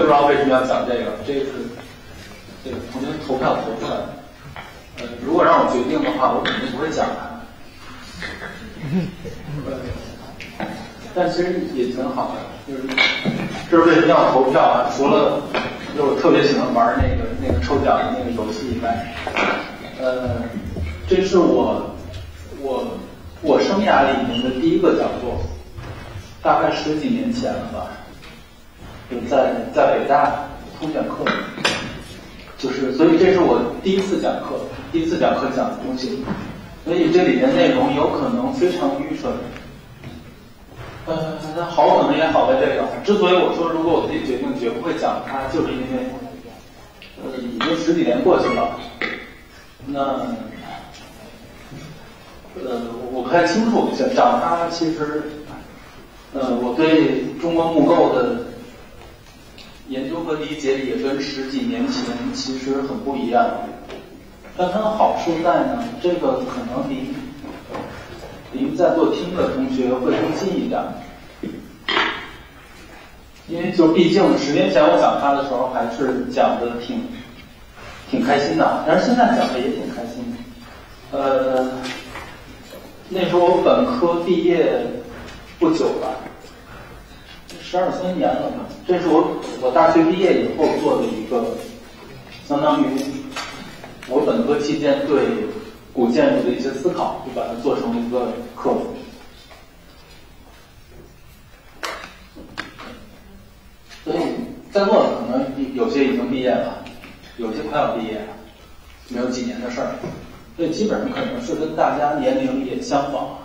知道为什么要讲这个，这个是同学投票投出来的。如果让我决定的话，我肯定不会讲它。但其实也挺好的，这是为什么要投票啊？除了就是我特别喜欢玩那个抽奖的那个游戏以外，这是我生涯里面的第一个讲座，大概10几年前了吧，就在北大通选课，所以这是我第一次讲课讲的东西，所以这里面内容有可能非常愚蠢。那好可能也好在这个，之所以我说如果我自己决定绝不会讲它，就是因为已经10几年过去了，那我不太清楚讲它其实我对中国木构的研究和理解也跟10几年前其实很不一样，但它的好处在呢，这个可能离在座听的同学会更近一点，因为就毕竟10年前我讲它的时候还是讲的挺开心的，但是现在讲的也挺开心的。那时候我本科毕业不久吧，12、13年了吧。这是我大学毕业以后做的一个，相当于我本科期间对古建筑的一些思考，就把它做成一个课。所以在座的可能有些已经毕业了，有些快要毕业了，没有几年的事儿。所以基本上可能是跟大家年龄也相仿，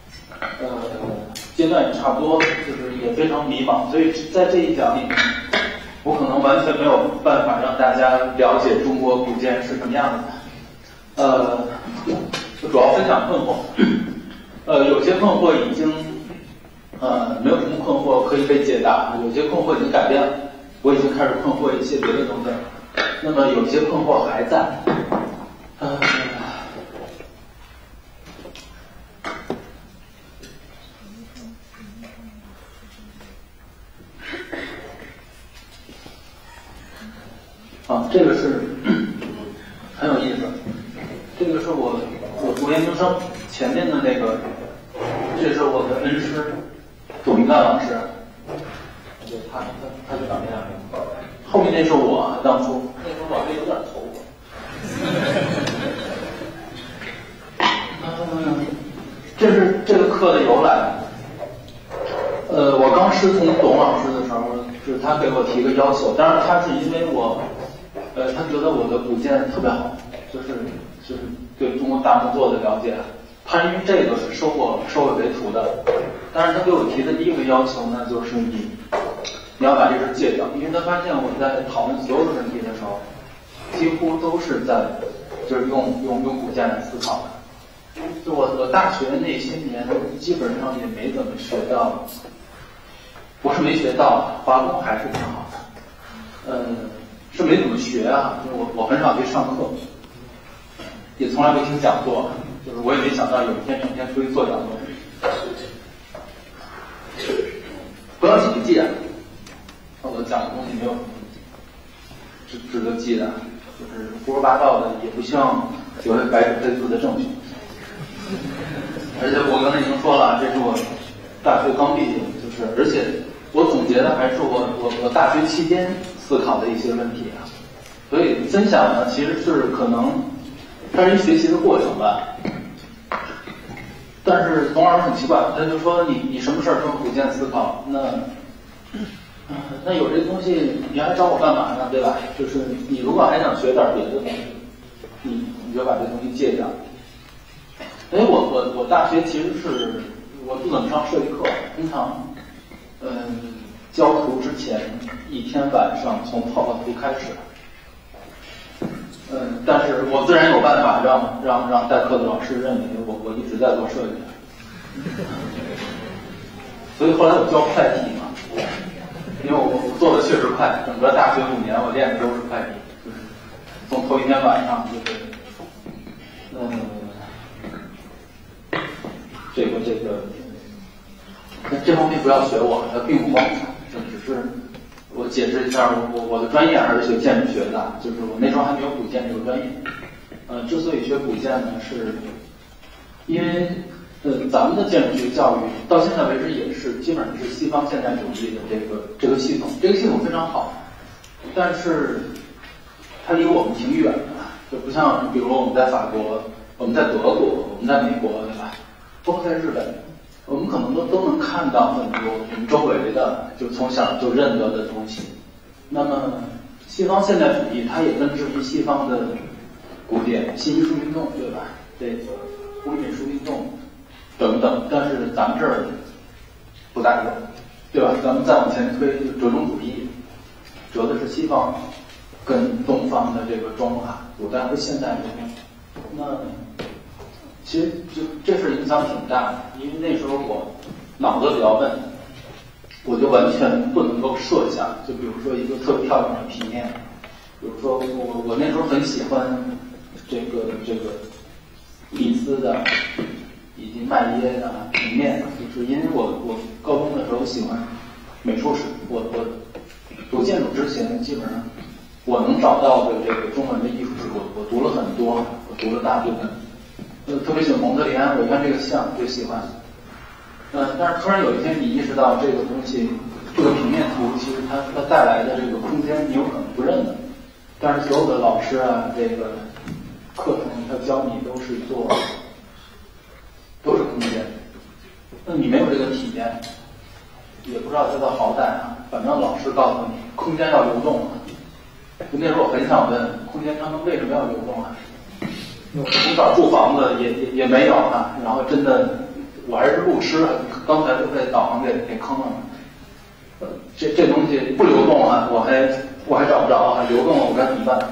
阶段也差不多，就是也非常迷茫。所以在这一讲里面，我可能完全没有办法让大家了解中国古建是什么样的。主要分享困惑。有些困惑已经没有什么困惑可以被解答，有些困惑已经改变了，我已经开始困惑一些别的东西。那么有些困惑还在。这个是很有意思。这个是我读研究生前面的那个，这是我的恩师董一干老师，就他就长这样。后面那是我当初那时候老师有点头发。这是这个课的由来。我刚师从董老师的时候，就是他给我提个要求，当然他是因为他觉得我的古建特别好，就是对中国大木作的了解，他因为这个是收我为徒的。但是他给我提的第一个要求呢，就是你要把这事戒掉，因为他发现我在讨论所有的问题的时候，几乎都是就是用古建来思考的。就我大学那些年基本上也没怎么学到，不是没学到，华工还是挺好的。是没怎么学啊，就是我很少去上课，也从来没听讲座，就是我也没想到有一天整天出去做讲座。不要记笔记啊，我讲的东西没有值得记的，就是胡说八道的，也不希望有白纸黑字的证据。而且我刚才已经说了，这是我大学刚毕业，而且我总结的还是我大学期间思考的一些问题啊，所以分享呢，其实是可能它是一学习的过程吧。但是董老师很奇怪，他就说你什么事儿都古建思考，那有这东西你还找我干嘛呢？对吧？就是你如果还想学点别的东西，你就把这东西戒掉。因为我大学其实是我不怎么上设计课，通常交图之前一天晚上从泡泡图开始。但是我自然有办法让代课的老师认为我一直在做设计，所以后来我教会计嘛，因为我做的确实快，整个大学5年我练的都是会计，就是从头一天晚上就是这方面不要学我，它并不光彩，这只是我解释一下，我的专业还是学建筑学的，就是我那时候还没有古建这个专业。之所以学古建呢，是因为咱们的建筑学教育到现在为止也是基本上是西方现代主义的这个系统，这个系统非常好，但是它离我们挺远的，就不像比如我们在法国，我们在德国，我们在美国，对吧？包括在日本。我们可能都能看到很多我们周围的就从小就认得的东西。那么西方现代主义它也根植于西方的古典新艺术运动，对吧？这个工业术运动等等，但是咱们这儿不大有，对吧？咱们再往前推，就折中主义，折的是西方跟东方的这个中华古代和现代这个。那其实就这事影响挺大的，因为那时候我脑子比较笨，我就完全不能够设想，就比如说一个特别漂亮的平面，比如说我那时候很喜欢这个李斯的以及麦耶的平面，就是因为我高中的时候喜欢美术史，我读建筑之前基本上我能找到的这个中文的艺术史，我读了很多，我读了大部分。特别喜欢蒙德里安，我看这个像最喜欢。但是突然有一天你意识到这个东西，这个平面图其实它带来的这个空间你有可能不认的，但是所有的老师啊，这个课程他教你都是空间，那你没有这个体验，也不知道它的好歹啊。反正老师告诉你，空间要流动啊。就那时候我很想问，空间他们为什么要流动啊？从小住房子也没有啊，然后真的我还是路痴，刚才都被导航给坑了。这东西不流动啊，我还找不着啊，流动了我该怎么办？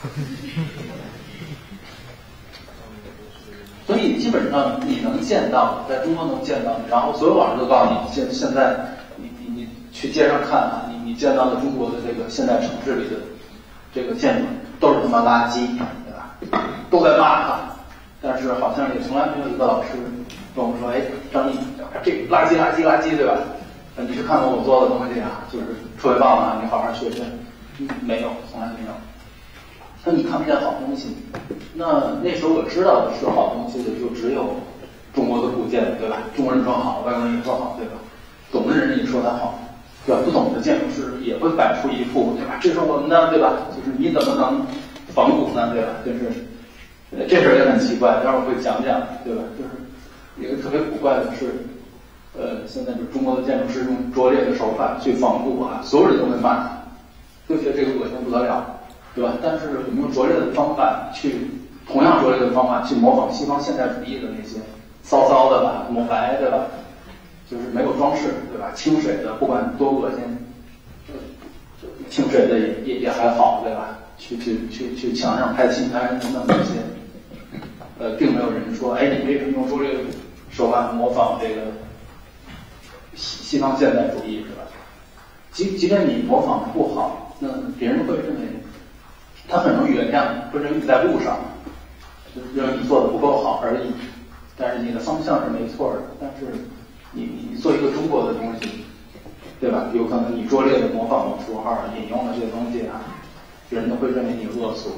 所以基本上你能见到，在中国能见到，然后所有老师都告诉你，现在你去街上看啊，你见到的中国的这个现代城市里的这个建筑都是他妈垃圾。都在骂他，但是好像也从来没有一个老师跟我们说，哎，张毅，这个垃圾，对吧？你去看看我做的东西啊，就是特别棒啊，你好好学学。没有，从来没有。那你看不见好东西，那时候我知道的是好东西的就只有中国的古建，对吧？中国人说好，外国人也说好，对吧？懂的人也说他好，对吧？不懂的建筑师也会摆出一副，对吧？这是我们的，对吧？就是你怎么能仿古呢，对吧？就是这事儿也很奇怪，待会儿会讲讲，对吧？就是一个特别古怪的是，现在中国的建筑师用拙劣的手法去仿古啊，所有人都会骂他，就觉得这个恶心不得了，对吧？但是我们用拙劣的方法去，同样拙劣的方法去模仿西方现代主义的那些骚骚的吧，抹白，对吧？就是没有装饰，对吧？清水的，不管多恶心，清水的也还好，对吧？去墙上拍青苔等等这些，并没有人说，哎，你为什么用拙劣的手法模仿这个西方现代主义，是吧？即便你模仿的不好，那别人会认为他很能原谅你，会认为你在路上，就认为你做的不够好而已。但是你的方向是没错的，但是你做一个中国的东西，对吧？有可能你拙劣的模仿了符号，引用了这些东西啊。人们会认为你恶俗，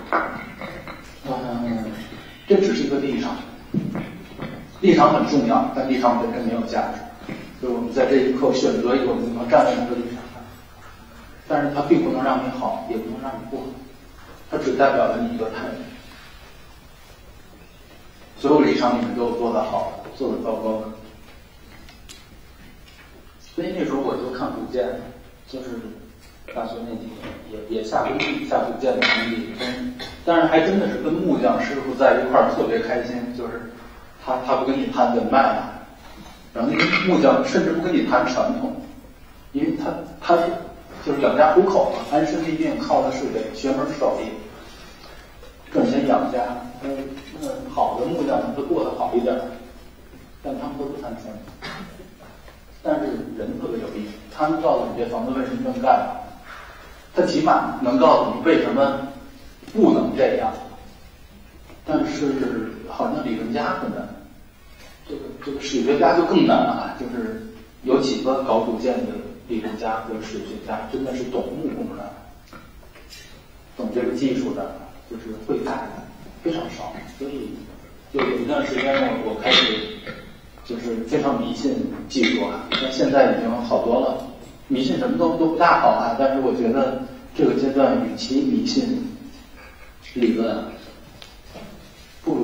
这只是一个立场，立场很重要，但立场本身没有价值。所以我们在这一刻选择一个我们能站在这个立场上，但是它并不能让你好，也不能让你不好，它只代表了你一个态度。所有立场里面都有做得好的，做得糟糕的。所以那时候我就看古建，就是大学那几年也下工地下古建的工地，但是还真的是跟木匠师傅在一块儿特别开心，就是他不跟你谈人脉啊，然后那个木匠甚至不跟你谈传统，因为他就是养家糊口嘛，安身立命靠的是这个学门手艺，赚钱养家。那好的木匠会过得好一点，但他们都不谈钱。但是人特别有意思，他能告诉你这房子为什么这么干，他起码能告诉你为什么不能这样。但是好像理论家很难，这个史学家就更难了，就是有几个搞古建的理论家和水学家真的是懂木工的，懂这个技术的，就是会干的非常少，所以就有一段时间呢，我开始就是非常迷信技术啊，但现在已经好多了。迷信什么都不大好啊，但是我觉得这个阶段与其迷信理论，不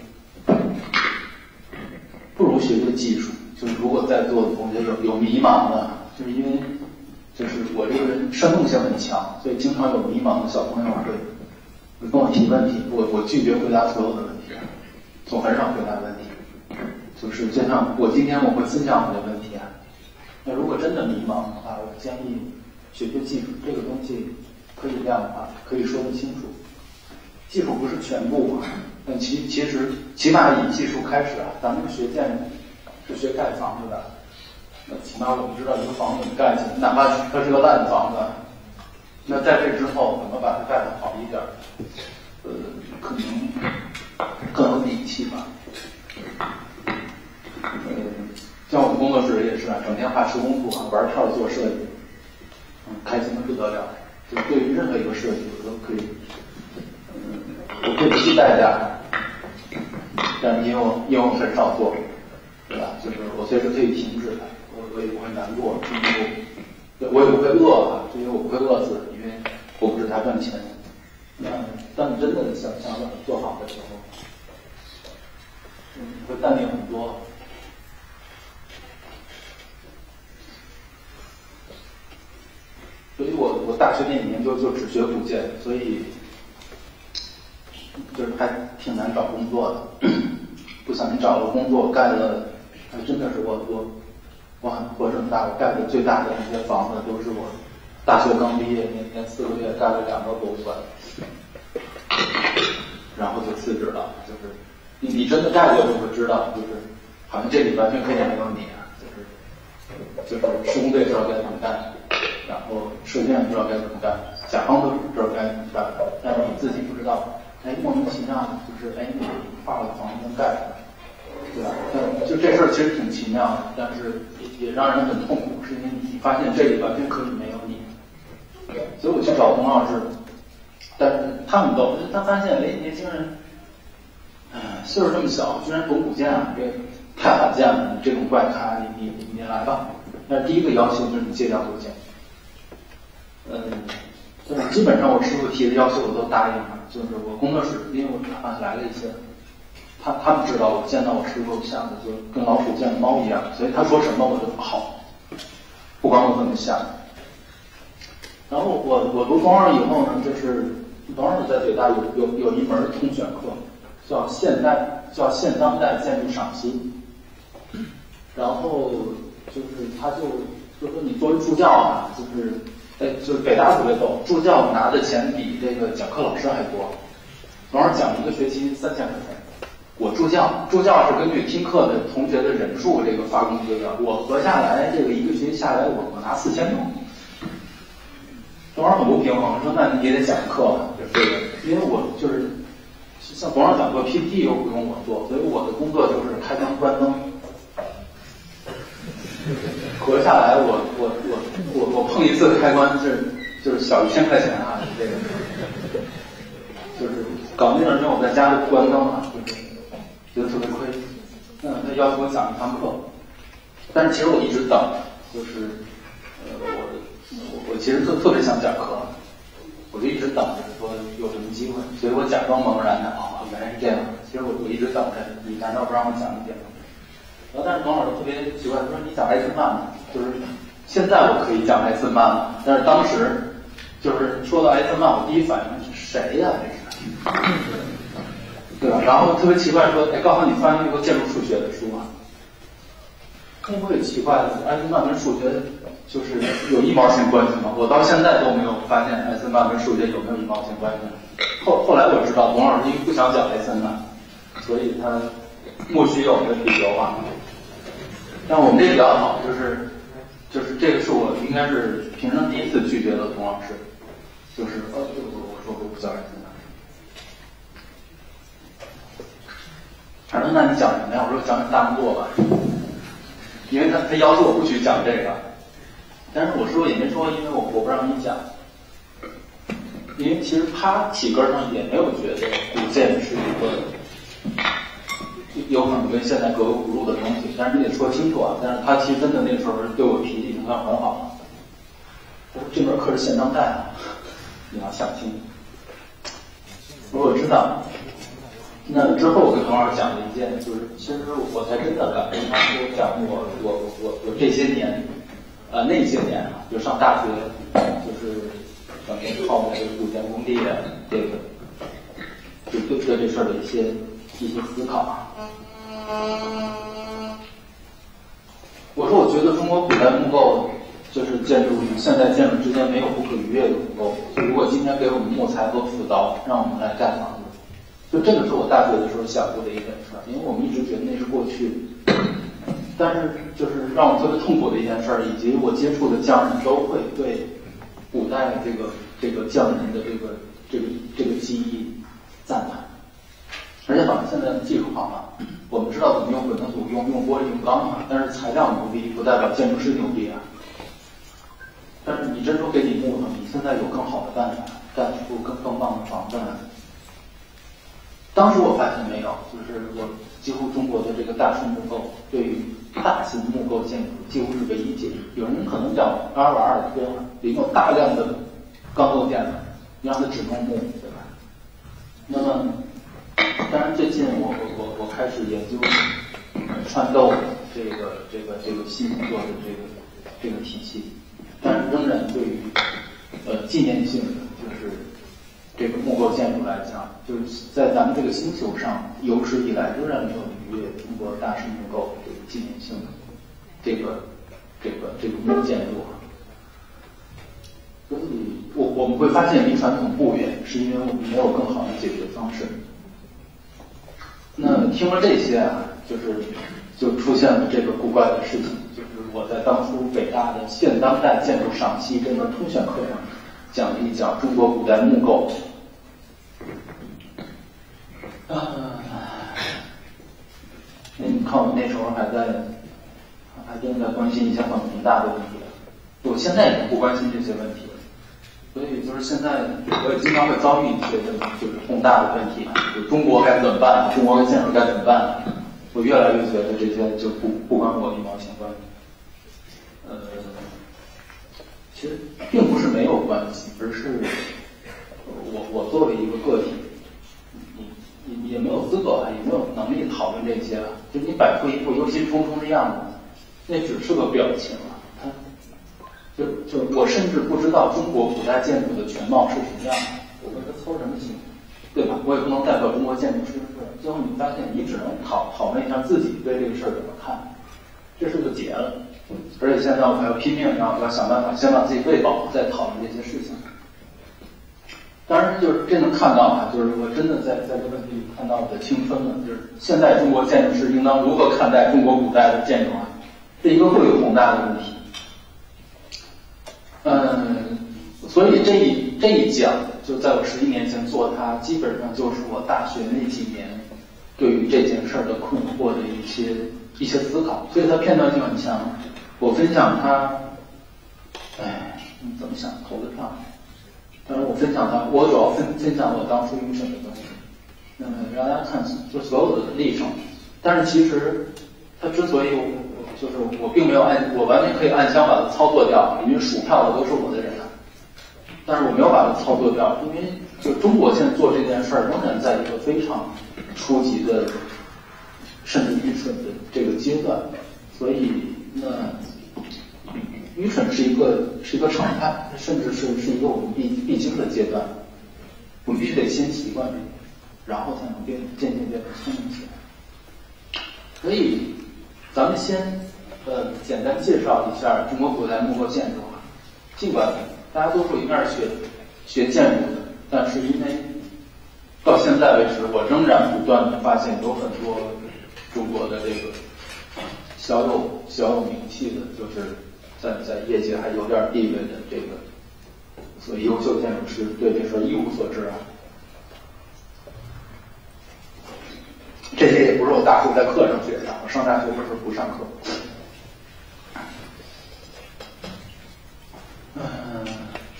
如学学技术。就是如果在座的同学有迷茫的，就是因为就是我这个人煽动性很强，所以经常有迷茫的小朋友会跟我提问题，我拒绝回答所有的问题，总很少回答问题。就是就像我今天我会分享我的问题啊。那如果真的迷茫的话，我建议学学技术，这个东西可以量化，可以说得清楚。技术不是全部啊，但其实起码以技术开始啊，咱们学建筑是学盖房子的，那起码我们知道一个房子怎么盖起来，哪怕它是个烂房子，那在这之后怎么把它盖得好一点，可能更有底气吧。像我们工作室也是啊，整天画施工图啊，玩票做设计，开心的不得了。就对于任何一个设计，我都可以，我可以不计代价，但是因为我很少做，对吧？就是我随时可以停止它，我也不会难过，我也不会饿啊，因为我不会饿死，因为我不是他赚钱。当你真的想把它做好的时候，会淡定很多。所以我大学那几年就只学古建，所以就是还挺难找工作的。不小心找了工作，盖了，真的是我很活这么大，我盖的最大的那些房子都是我大学刚毕业那4个月盖了2个博物馆，然后就辞职了。就是你真的盖过就会知道，就是好像这里完全可以没有你啊，就是施工队知道该怎么干。然后设计院不知道该怎么干，甲方都知道该怎么干，但是你自己不知道，莫名其妙的就是你画了房子能盖出来，对吧？就这事儿其实挺奇妙的，但是也让人很痛苦，是因为你发现这里完全可以没有你。所以我去找董老师，但是他发现年轻人，岁数这么小，居然懂古建啊，这太罕见了，你这种怪咖，你来吧。但是第一个要求就是你戒掉古建。就是基本上我师傅提的要求我都答应了。就是我工作室，因为我来了一些，他们知道我见到我师傅像的就跟老鼠见猫一样，所以他说什么我就好，不管我怎么想。然后我读董二以后呢，就是董二在北大有一门通选课，叫现当代建筑赏析，然后就是他就说你作为助教啊，就是北大特别逗，助教拿的钱比这个讲课老师还多。董老师讲一个学期3000块钱，我助教是根据听课的同学的人数这个发工资的，我合下来这个一个学期下来我拿4000多。董老师很不平衡，说那你也得讲课，就是这个，因为我就是像董老师讲课 PPT 又不用我做，所以我的工作就是开灯关灯。合下来我碰一次开关就是小1000块钱啊，这个就是搞那阵让我在家里关灯啊，就是觉得特别亏。他要求我讲一堂课，但是其实我一直等，就是我其实特别想讲课，我就一直等着说有什么机会，所以我假装茫然的原来是这样。其实我一直等着，你难道不让我讲一点吗？然后但是董老师特别奇怪，他说你讲艾森曼吗？就是现在我可以讲艾森曼了，但是当时就是说到艾森曼，我第一反应是谁呀？这是，对吧？然后特别奇怪说，告诉你翻译过建筑数学的书啊。我也奇怪了，艾森曼跟数学就是有1毛钱关系吗？我到现在都没有发现艾森曼跟数学有没有1毛钱关系。后来我知道董老师因为不想讲艾森曼，所以他莫须有的理由啊。但我们这比较好，就是这个是我应该是平生第一次拒绝了董老师，就是我说我不讲艾森曼。他说那你讲什么呀？我说讲大木作吧，因为他要求我不许讲这个。 但是我说也没说，因为我不让你讲，因为其实他体格上也没有觉得古建是一个有可能跟现在格格不入的东西，但是你得说清楚啊。但是他其实真的那个时候对我脾气已经算很好了。他说这门课是现当代啊，你要想清楚。我知道。那之后我跟童老师讲了一件，就是其实我才真的敢跟他说讲我这些年，那些年啊，就上大学，就是整天泡在这个古建工地的这个，就对这事儿的一些思考啊。我说我觉得中国古代木构就是建筑与现代建筑之间没有不可逾越的鸿沟。如果今天给我们木材和斧刀，让我们来盖房子。就这个是我大学的时候想过的一件事，因为我们一直觉得那是过去，但是就是让我特别痛苦的一件事，以及我接触的匠人都会对古代这个匠人的这个技艺赞叹，而且好像现在的技术好了，我们知道怎么用混凝土、用玻璃、用钢啊，但是材料牛逼不代表建筑师牛逼啊。但是你真说给你木头，你现在有更好的办法盖出更棒的房子来。当时我发现没有，就是我几乎中国的这个大型木构对于大型木构建筑几乎是唯一解。有人可能讲阿尔瓦尔对吧？里面有大量的钢构件，你让它只弄木，对吧？那么，当然最近我开始研究穿透这个新木构的这个体系，但是仍然对于纪念性的就是这个木构建筑来讲，就是在咱们这个星球上有史以来仍然没有逾越中国大师木构这个纪念性的这个木建筑。所以我们会发现离传统不远，是因为我们没有更好的解决方式。那听了这些啊，就出现了这个古怪的事情，就是我在当初北大的现当代建筑赏析这门通选课上讲了一讲中国古代木构。你看我那时候还正在关心一些很宏大的问题，我现在也不关心这些问题，所以就是现在我也经常会遭遇一些就是宏大的问题，就中国该怎么办，中国的建筑该怎么办，我越来越觉得这些就不关我一毛钱关系。其实并不是没有关系，而是我作为一个个体，你也没有资格，也没有能力讨论这些了。就你摆出一副忧心忡忡的样子，那只是个表情啊。就我甚至不知道中国古代建筑的全貌是什么样的，我说这操什么心，对吧？我也不能代表中国建筑师。最后你发现，你只能讨论一下自己对这个事儿怎么看，这是个结了。而且现在我还要拼命，要想办法先把自己喂饱，再讨论这些事情。当然，就是这能看到啊，就是我真的在这个问题里看到我的青春了。就是现在中国建筑师应当如何看待中国古代的建筑啊？这一个会有宏大的问题。所以这一讲就在我11年前做它，基本上就是我大学那几年对于这件事儿的困惑的一些思考，所以它片段性很强。我分享它，你怎么想投得上？但是我分享它，我主要分享我当初预审的东西，让大家看就所有的历程。但是其实它之所以就是我并没有我完全可以按箱把它操作掉，因为数票的都是我的人，但是我没有把它操作掉，因为就中国现在做这件事儿仍然在一个非常初级的甚至愚蠢的这个阶段，所以那愚蠢是一个常态，甚至是一个我们必经的阶段，我们必须得先习惯这个，然后才能渐渐变得聪明起来。所以咱们先简单介绍一下中国古代木构建筑啊。尽管大家多数应该是学建筑的，但是因为到现在为止，我仍然不断的发现有很多中国的这个小有名气的，就是在业界还有点地位的这个所谓优秀建筑师，对这事一无所知啊。这些也不是我大学在课上学的，我上大学的时候不上课。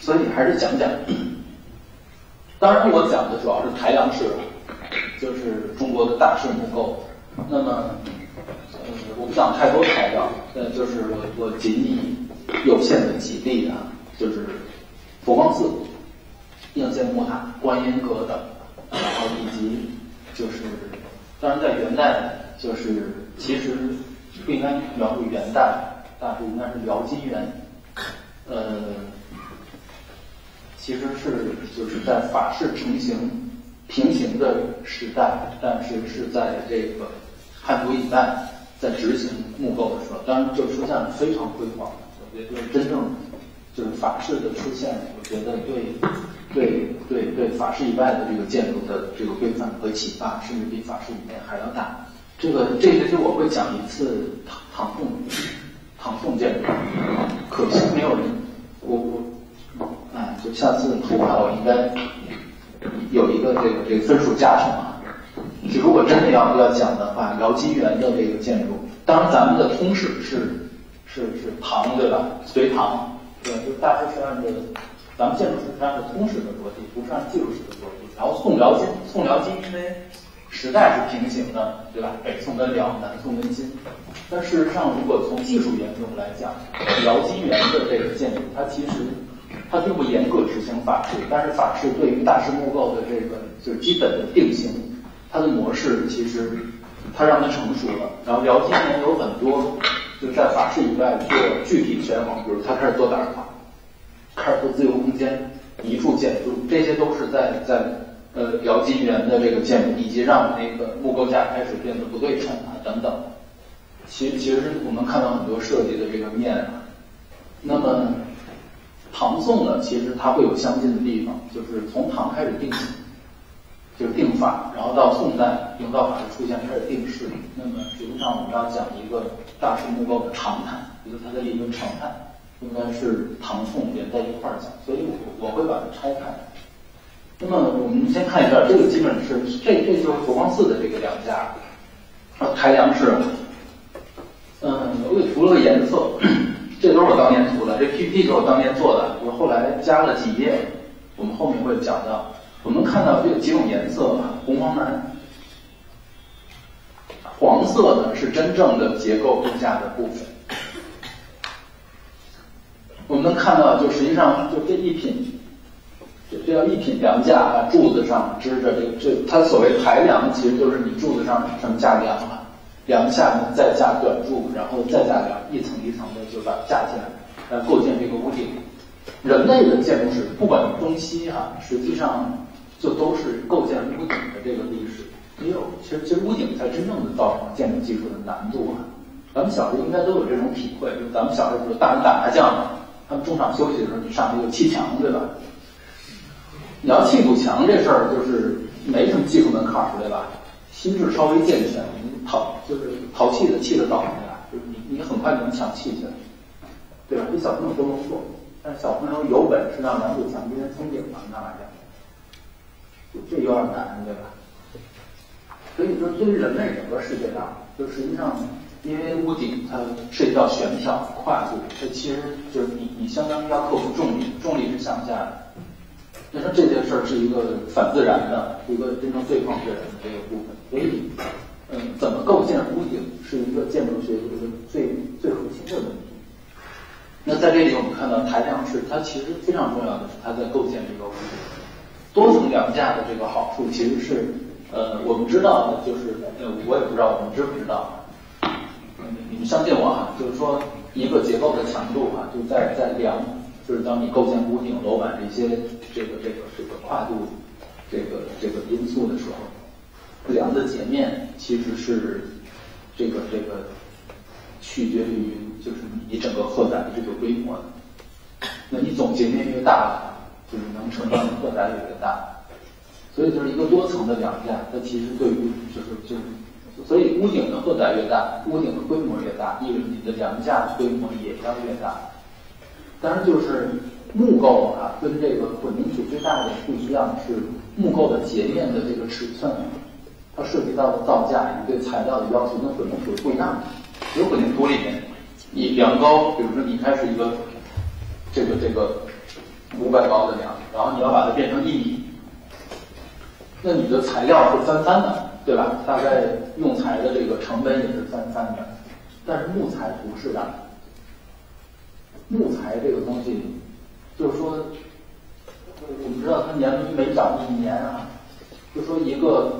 所以还是讲讲。当然，我讲的主要是台梁式，就是中国的大式木构。那么，我不讲太多材料，就是我仅以有限的几例啊，就是佛光寺、应县木塔、观音阁等，然后以及就是，当然在元代，就是其实不应该描述元代，大致应该是辽金元，其实是就是在法式成型平行的时代，但是是在这个汉族以外在执行木构的时候，当然就出现了非常辉煌的。我觉得真正就是法式的出现，我觉得对法式以外的这个建筑的这个规范和启发，甚至比法式里面还要大。这学期我会讲一次唐宋建筑，可惜没有人，就下次图的话，我应该有一个这个分数加上啊。就如果真的要讲的话，辽金元的这个建筑，当然咱们的通史是唐，对吧？隋唐，对，就大致是按照咱们建筑史是按照通史的逻辑，不是按技术史的逻辑。然后宋辽金因为时代是平行的，对吧？北宋跟辽，南宋跟金。但事实上，如果从技术研究来讲，辽金元的这个建筑，它其实它并不严格执行法式，但是法式对于大式木构的这个就是基本的定型，它的模式其实它让它成熟了。然后辽金元有很多就是在法式以外做具体权衡，比如它开始做大法，开始做自由空间、一柱建筑，这些都是在辽金元的这个建筑，以及让那个木构架开始变得不对称啊等等。其实我们看到很多设计的这个面啊。那么唐宋呢，其实它会有相近的地方，就是从唐开始定型，就是定法，然后到宋代营造法的出现开始定式。那么实际上我们要讲一个大式木构的长谈，就是它的理论常态，应该是唐宋连在一块儿讲，所以我会把它拆开。那么我们先看一下，这个基本是这就是佛光寺的这个梁架，台梁式。我给涂了个颜色，这都是我当年涂的，这 PPT 是我当年做的，我后来加了几页，我们后面会讲到。我们看到这个几种颜色啊，红黄蓝。黄色呢是真正的结构构架的部分。我们能看到，就实际上就这一品，这叫一品梁架啊，柱子上支着它所谓台梁，其实就是你柱子上什么架梁啊，梁下呢再架短柱，然后再架梁，一层一层的就把它架起来，构建这个屋顶。人类的建筑史，不管中西哈，实际上就都是构建屋顶的这个历史。其实屋顶才真正的造成建筑技术的难度啊。咱们小时候应该都有这种体会，就是咱们小时候大人打麻将嘛，他们中场休息的时候，你上去就砌墙，对吧？你要砌堵墙这事儿，就是没什么技术门槛儿，对吧？心智稍微健全，你就是淘气的砌得早，对吧？就是你很快就能墙砌起来，对吧？这小朋友都能做，但是小朋友有本事让两堵墙之间封顶了，那玩意儿，这有点难，对吧？所以说，对于人类整个世界上，就实际上，因为屋顶它涉及到悬挑、跨度，这其实就是你相当于要克服重力，重力是向下的。那说这件事儿是一个反自然的，一个真正对抗自然的这个部分。所以，怎么构建屋顶是一个建筑学的一个最核心的问题。那在这里我们看到台梁式，它其实非常重要的是它在构建这个屋顶。多层梁架的这个好处其实是。我们知道的就是，我也不知道我们知不知道，你们相信我啊，就是说一个结构的强度啊，就在梁，就是当你构建屋顶、楼板这些这个跨度这个因素的时候，梁的截面其实是这个取决于就是你整个荷载的这个规模的，那你总截面越大，就是能承担的荷载也越大。所以就是一个多层的梁架，它其实对于所以屋顶的荷载越大，屋顶的规模越大，意味着你的梁架规模也要越大。当然就是木构啊，跟这个混凝土最大的不一样是木构的截面的这个尺寸，它涉及到的造价以及对材料的要求跟混凝土是不一样的。比如混凝土里面，你梁高，比如说你开始一个 500高的梁，然后你要把它变成1米，那你的材料是翻番的，对吧？大概用材的这个成本也是翻番的，但是木材不是的。木材这个东西，就是说，我们知道它年每长1年啊，就说一个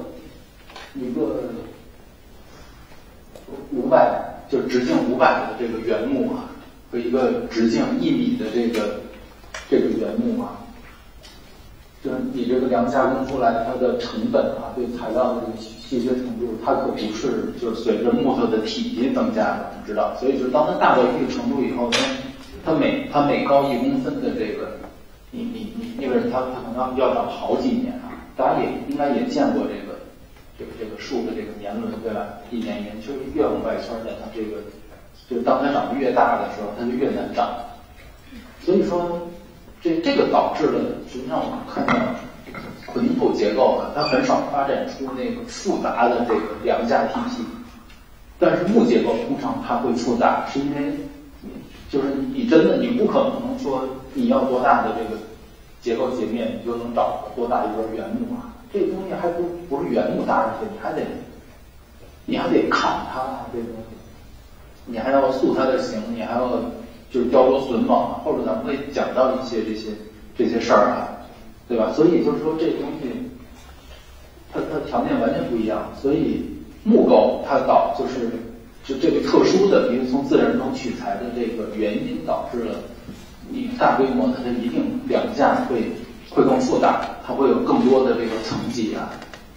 500，就是直径500的这个原木啊，和一个直径1米的这个原木啊，就是你这个梁加工出来它的成本啊，对材料的这个稀缺程度，它可不是就是随着木头的体积增加的，你知道，所以就是当它大到一个程度以后，它每高1公分的这个，因为它可能要长好几年啊，大家应该也见过这个树的这个年轮，对吧？一年就是越往外圈的，它这个就是当它长得越大的时候，它就越难长。所以说，这个导致了，实际上我们看到混凝土结构啊，它很少发展出那个复杂的这个梁架体系。但是木结构通常它会复杂，是因为就是你不可能说你要多大的这个结构截面，你就能找多大一根原木啊。这个东西还不是原木大，而且你还得砍它，这个东西，你还要塑它的形，你还要就是雕琢榫卯啊。后边咱们会讲到一些这些事儿啊，对吧？所以就是说这个东西，它条件完全不一样。所以木构它就是这个特殊的，比如从自然中取材的这个原因，导致了你大规模它的一定梁架会更复杂，它会有更多的这个层级啊。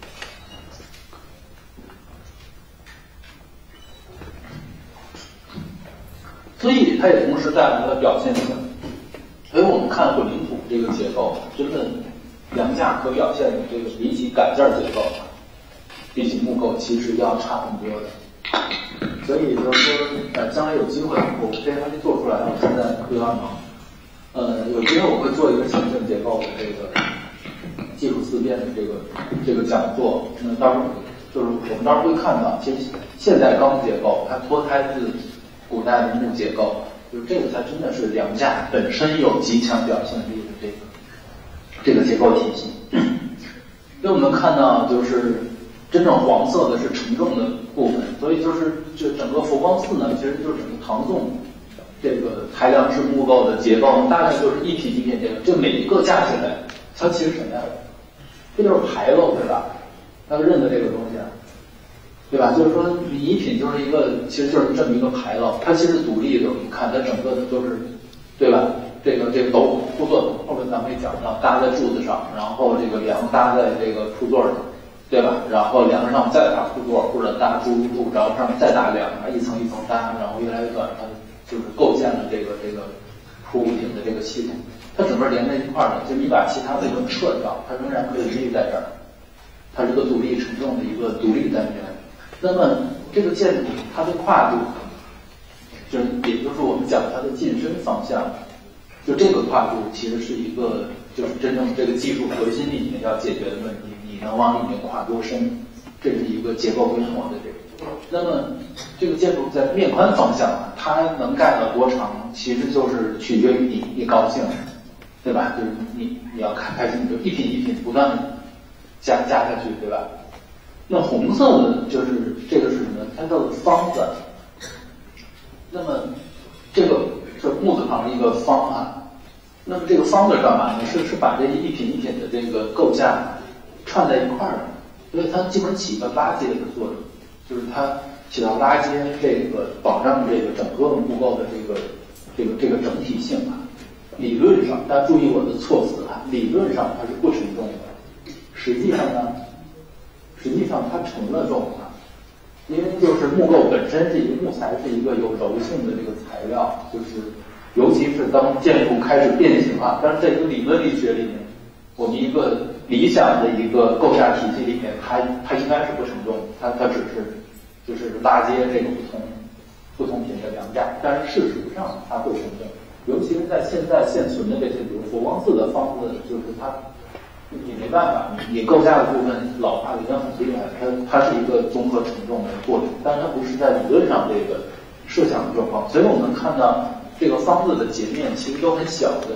所以它也同时带来了表现性。所以我们看混凝土这个结构，真的梁架可表现的这个比起杆件结构，比起木构其实要差很多的。所以就是说，将来有机会，我这些东西做出来，我现在规划忙。有机会我会做一个行政结构的这个技术思辨的这个讲座。那到时候就是我们到时候会看到，其实现代钢结构它脱胎自古代的木结构，就是这个才真的是梁架本身有极强表现力的这个结构体系。所以我们看到就是真正黄色的是承重的部分，所以就整个佛光寺呢，其实就是整个唐宋这个抬梁式木构的结构，大概就是一品一品这个，这每一个加起来，它其实什么呀？这就是牌楼，对吧？大家认得这个东西啊，对吧？就是说一品就是一个，其实就是这么一个牌楼，它其实独立的。我们看它整个的都是，对吧？这个斗拱铺座，后面咱们会讲到搭在柱子上，然后这个梁搭在这个铺座上，对吧？然后梁上再搭铺座或者搭柱，然后上面再搭梁，一层一层搭，然后越来越短，它就是构建了这个铺屋顶的这个系统。它整个连在一块儿的，就你把其他部分撤掉，它仍然可以立在这儿，它是个独立承重的一个独立单元。那么这个建筑它的跨度，也就是我们讲它的进深方向，就这个跨度其实是一个就是真正这个技术核心里面要解决的问题，你能往里面跨多深，这是一个结构规模的这个。那么这个建筑在面宽方向啊，它能盖到多长，其实就是取决于你高兴，对吧？就是你要开心，就一品一品不断的加下去，对吧？那红色的就是这个是什么？它叫做方子。那么这个是木字旁的一个方啊。那么这个方子干嘛呢？是把这一品一品的这个构架串在一块儿的，所以它基本上起一个拉接的作用，就是它起到拉接这个保障这个整个木构的这个整体性啊。理论上，大家注意我的措辞啊，理论上它是不承重的，实际上它承了重啊，因为就是木构本身是一个木材是一个有柔性的这个材料，就是尤其是当建筑开始变形啊，但是在一个理论力学里面，我们一个理想的一个构架体系里面，它应该是不承重，它只是就是拉接这个不同品的梁架，但是事实上它会承重。尤其是在现存的这些，比如佛光寺的方子，就是它，你没办法，你构架的部分老化已经很厉害，它是一个综合承重的过程，但是它不是在理论上这个设想的状况，所以我们看到这个方子的截面其实都很小，对吧？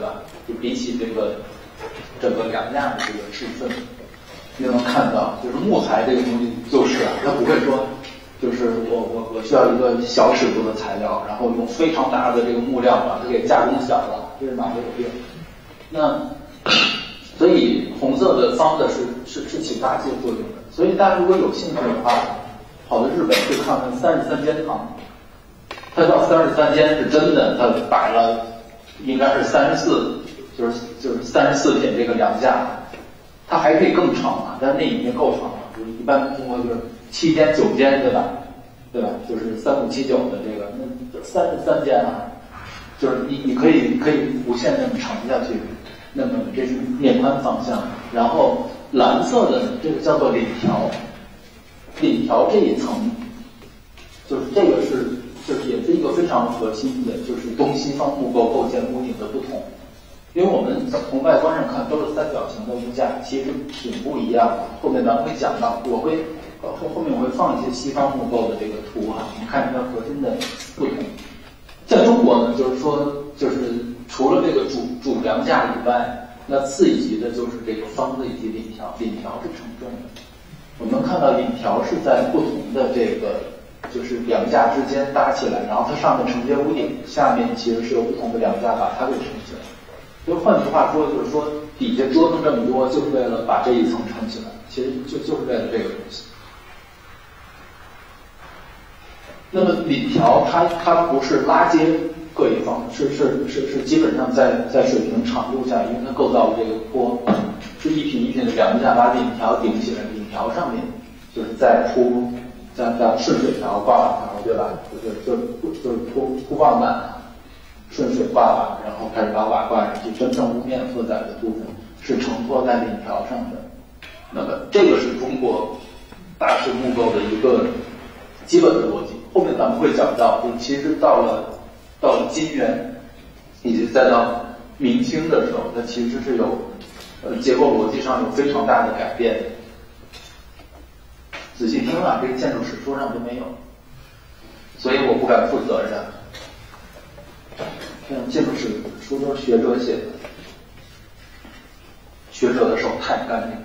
就比起这个整个梁架的这个尺寸，你就能看到，就是木材这个东西就是啊，它不会说，就是我需要一个小尺度的材料，然后用非常大的这个木料把它给加工小了，这是脑子有病。那所以红色的方的是起搭接作用的。所以大家如果有兴趣的话，跑到日本去看看33间堂，它到33间是真的，它摆了应该是34，就是34品这个梁架，它还可以更长啊，但是那已经够长了。就是一般中国就是7间9间，对吧？对吧？就是3579的这个，那33间啊，就是你可以无限这么长下去。那么这是面宽方向，然后蓝色的这个叫做檩条，檩条这一层，就是这个就是也是一个非常核心的，就是东西方木构构建屋顶的不同。因为我们从外观上看都是三角形的屋架，其实挺不一样的。后面咱们会讲到，后面我会放一些西方木构的这个图啊，你看它核心的不同。在中国呢，就是说，就是除了这个主梁架以外，那次一级的就是这个方子以及檩条，檩条是承重的。我们看到檩条是在不同的这个就是梁架之间搭起来，然后它上面承接屋顶，下面其实是有不同的梁架把它给撑起来。就换句话说，就是说底下折腾这么多，就是为了把这一层撑起来，其实就是为了这个东西。那么檩条它不是拉接各一方，是基本上在水平长度下，因为它构造的这个坡是一品一品的梁架把檩条顶起来，檩条上面就是再铺顺水条挂瓦条，对吧？就是铺棒板，顺水挂瓦，然后开始把瓦挂上去，真正屋面负载的部分是承托在檩条上的。那么这个是中国大式木构的一个基本的逻辑。后面咱们会讲到，就其实到了金元，以及再到明清的时候，它其实是有结构逻辑上有非常大的改变。仔细听啊，这个建筑史书上都没有，所以我不敢负责任。建筑史书都是学者写的，学者的手太干净。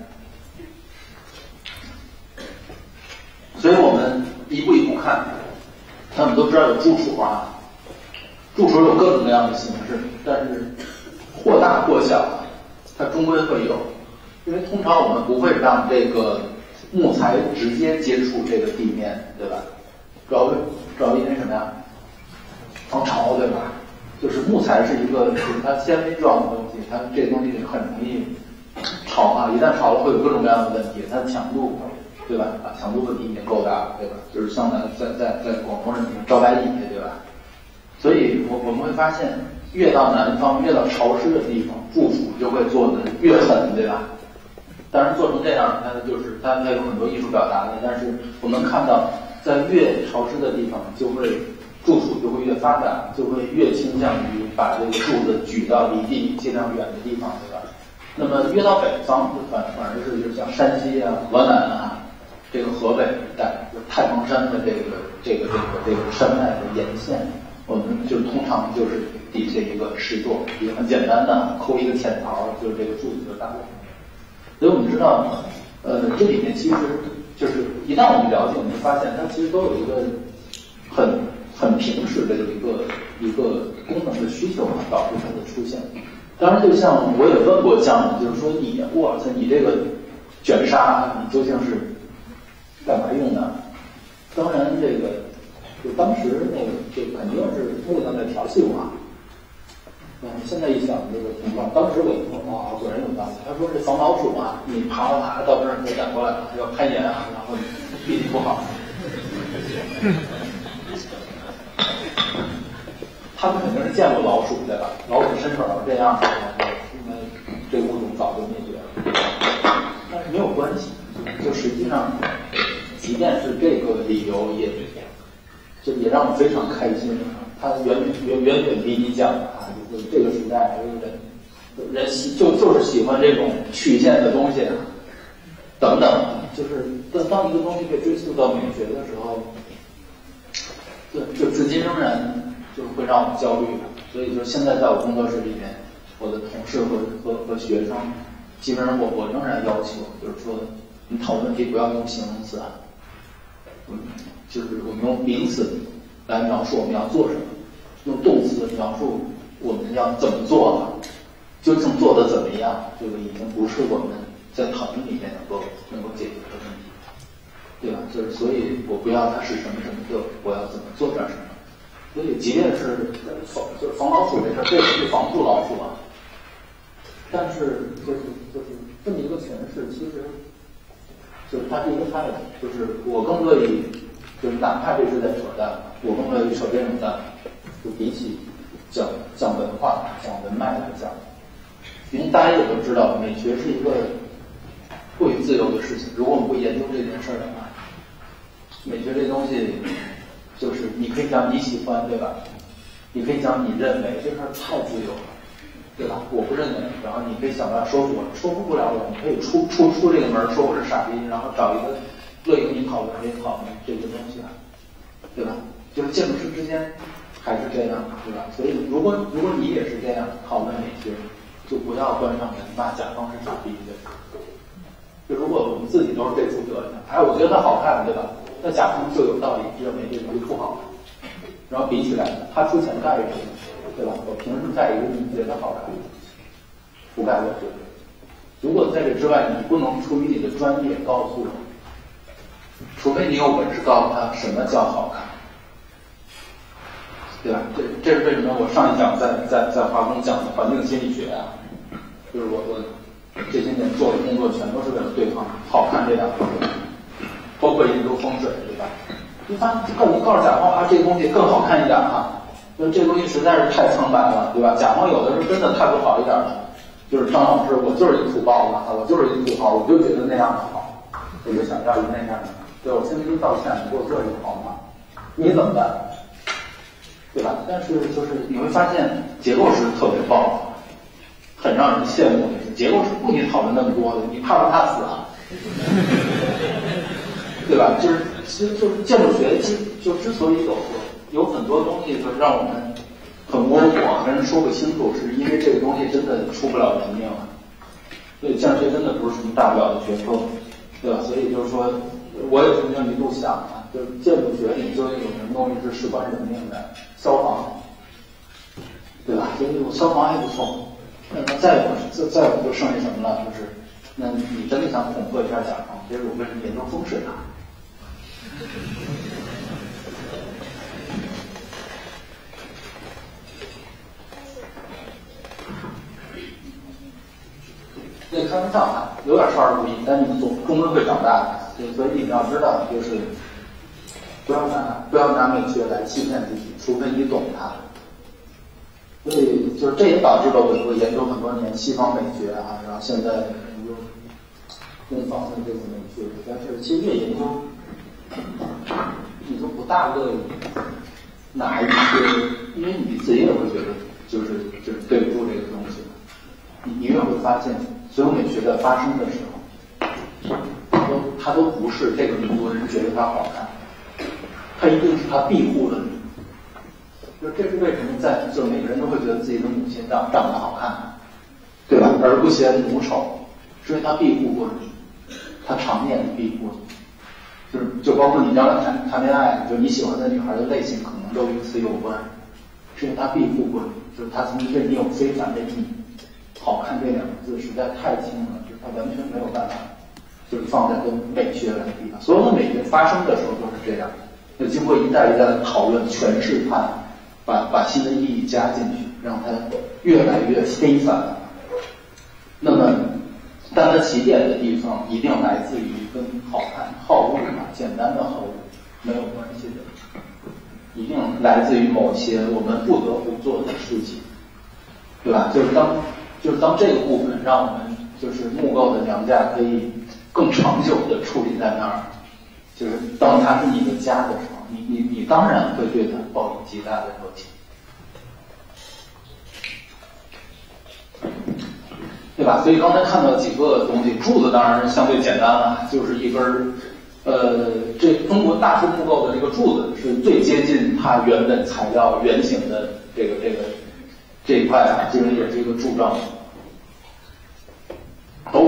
所以我们一步一步看。那我们都知道有柱础啊，柱础有各种各样的形式，但是或大或小啊，它终归会有。因为通常我们不会让这个木材直接接触这个地面，对吧？主要因为什么呀？防潮，对吧？就是木材是一个，就是它纤维状的东西，它这个东西很容易潮啊，一旦潮了会有各种各样的问题，它的强度。对吧？强度问题已经够大了，对吧？就是像咱在广东人招白蚁，对吧？所以我们会发现，越到南方，越到潮湿的地方，柱础就会做的越狠，对吧？当然做成这样，它就是它有很多艺术表达的，但是我们看到，在越潮湿的地方，柱础就会越发达，就会越倾向于把这个柱子举到离地尽量远的地方，对吧？那么越到北方，反而是就是像山西啊、河南啊。这个河北一带，就是太行山的这个山脉的沿线，我们就通常就是底下一个石座，一个很简单的抠一个浅槽，就是这个柱子就搭了。所以我们知道，这里面其实就是一旦我们了解，我们发现它其实都有一个很平实的一个功能的需求导致它的出现。当然，就像我也问过匠人，就是说哇塞，你这个卷砂，你究竟是干嘛用的？当然，就当时这肯定是木匠在调戏我。现在一想这个情况，当时我就说果然有道理。他说这防老鼠啊，你爬到这儿给赶过来了，要攀岩啊，然后脾气不好。他们肯定是见过老鼠，对吧？老鼠身手这样，因为这物种早就灭绝了。但是没有关系，就实际上。即便是这个理由也让我非常开心。他远比你讲啊，就是这个时代人就是喜欢这种曲线的东西等等。就是当一个东西被追溯到美学的时候，就至今仍然就是会让我焦虑的。所以就现在在我工作室里面， 我的同事和学生，基本上我仍然要求，就是说你讨论问题不要用形容词啊，就是我们用名词来描述我们要做什么，用动词描述我们要怎么做了，究竟做的怎么样，这个已经不是我们在讨论里面能够解决的问题，对吧？就是所以我不要它是什么什么的，我要怎么做点什么。所以即便是防老鼠这事，这也是防不住老鼠啊。但是就是这么一个诠释，其实就是它是一个态度，就是我更乐意，就是哪怕这是在扯淡，我更乐意扯这种淡，就比起讲文化、讲文脉来讲，因为大家也都知道，美学是一个过于自由的事情。如果我们不研究这件事儿的话，美学这东西就是你可以讲你喜欢，对吧？你可以讲你认为，这事儿太自由了，对吧？我不认为，然后你可以想办法说服我，说服不了我，你可以出这个门说我是傻逼，然后找一个乐意跟你讨论这个东西来，对吧？就是建筑师之间还是这样，对吧？所以如果你也是这样讨论美学，就不要关上门骂甲方是傻逼的。就如果我们自己都是这副德行，哎，我觉得好看，对吧？那甲方就有道理认为这个东西不好看，然后比起来，他出钱盖一个，对吧？我凭什么盖一个你觉得好看，不盖我觉得？如果在这之外，你不能出于你的专业告诉我，除非你有本事告诉他什么叫好看，对吧？这是为什么我上一讲在华工讲的环境心理学啊，就是我这些年做的工作全都是为了对抗好看这两个字，包括研究风水，对吧？你告诉甲方啊，这个东西更好看一点哈，这个东西实在是太苍白了，对吧？甲方有的是真的态度好一点的，就是张老师，我就是一土包子，我就是一土豪，我就觉得那样的好，我就想要一那样的，对，我先给你道歉，你给我做一个好吗？你怎么办？对吧？但是就是你会发现结构师特别棒，很让人羡慕的是，结构师不给你讨论那么多的，你怕不怕死啊？对吧？就是建筑学就之所以有很多东西，就是让我们很模糊，跟人说不清楚，是因为这个东西真的出不了人命了。所以建筑学真的不是什么大不了的学科，对吧？所以就是说，我也曾经一度想啊，就是建筑学里究竟有什么东西是事关人命的？消防，对吧？所以消防还不错。那么再有就剩下什么了？就是，那你真的想恐吓一下甲方，其实我为什么研究风水啊？那开玩笑啊，有点少儿不宜，但你们终归会长大的。所以你们要知道，就是不要拿美学来欺骗自己，除非你懂它。所以就是这也导致了我研究很多年西方美学啊，然后现在研究东方的这个美学，但是其实越研究，你就不大乐意哪一些，因为你自己也会觉得就是对不住这个东西，你越会发现，所有美学在发生的时候，它都不是这个民族人觉得它好看，它一定是它庇护了你。就这是为什么就每个人都会觉得自己的母亲长得好看，对吧？而不嫌母丑，是因为他庇护过你，他常年庇护你，就包括你将来谈恋爱，就你喜欢的女孩的类型可能都与此有关，是因为他庇护过你，就是他曾经对你有非凡的意义。好看这两个字实在太轻了，就是他完全没有办法，就是放在跟美学来比。所有的美学发生的时候都是这样，就经过一代一代的讨论诠释它。把新的意义加进去，让它越来越非凡。那么，但它起点的地方一定来自于跟好看、好物嘛，简单的好物没有关系的，一定来自于某些我们不得不做的事情，对吧？就是当这个部分让我们就是木构的梁架可以更长久的矗立在那儿，就是当它是你的家的时候。你当然会对它抱有极大的热情，对吧？所以刚才看到几个东西，柱子当然相对简单了，就是一根这中国大树木构的这个柱子是最接近它原本材料原型的这个这一块啊，其实也是一个助障。斗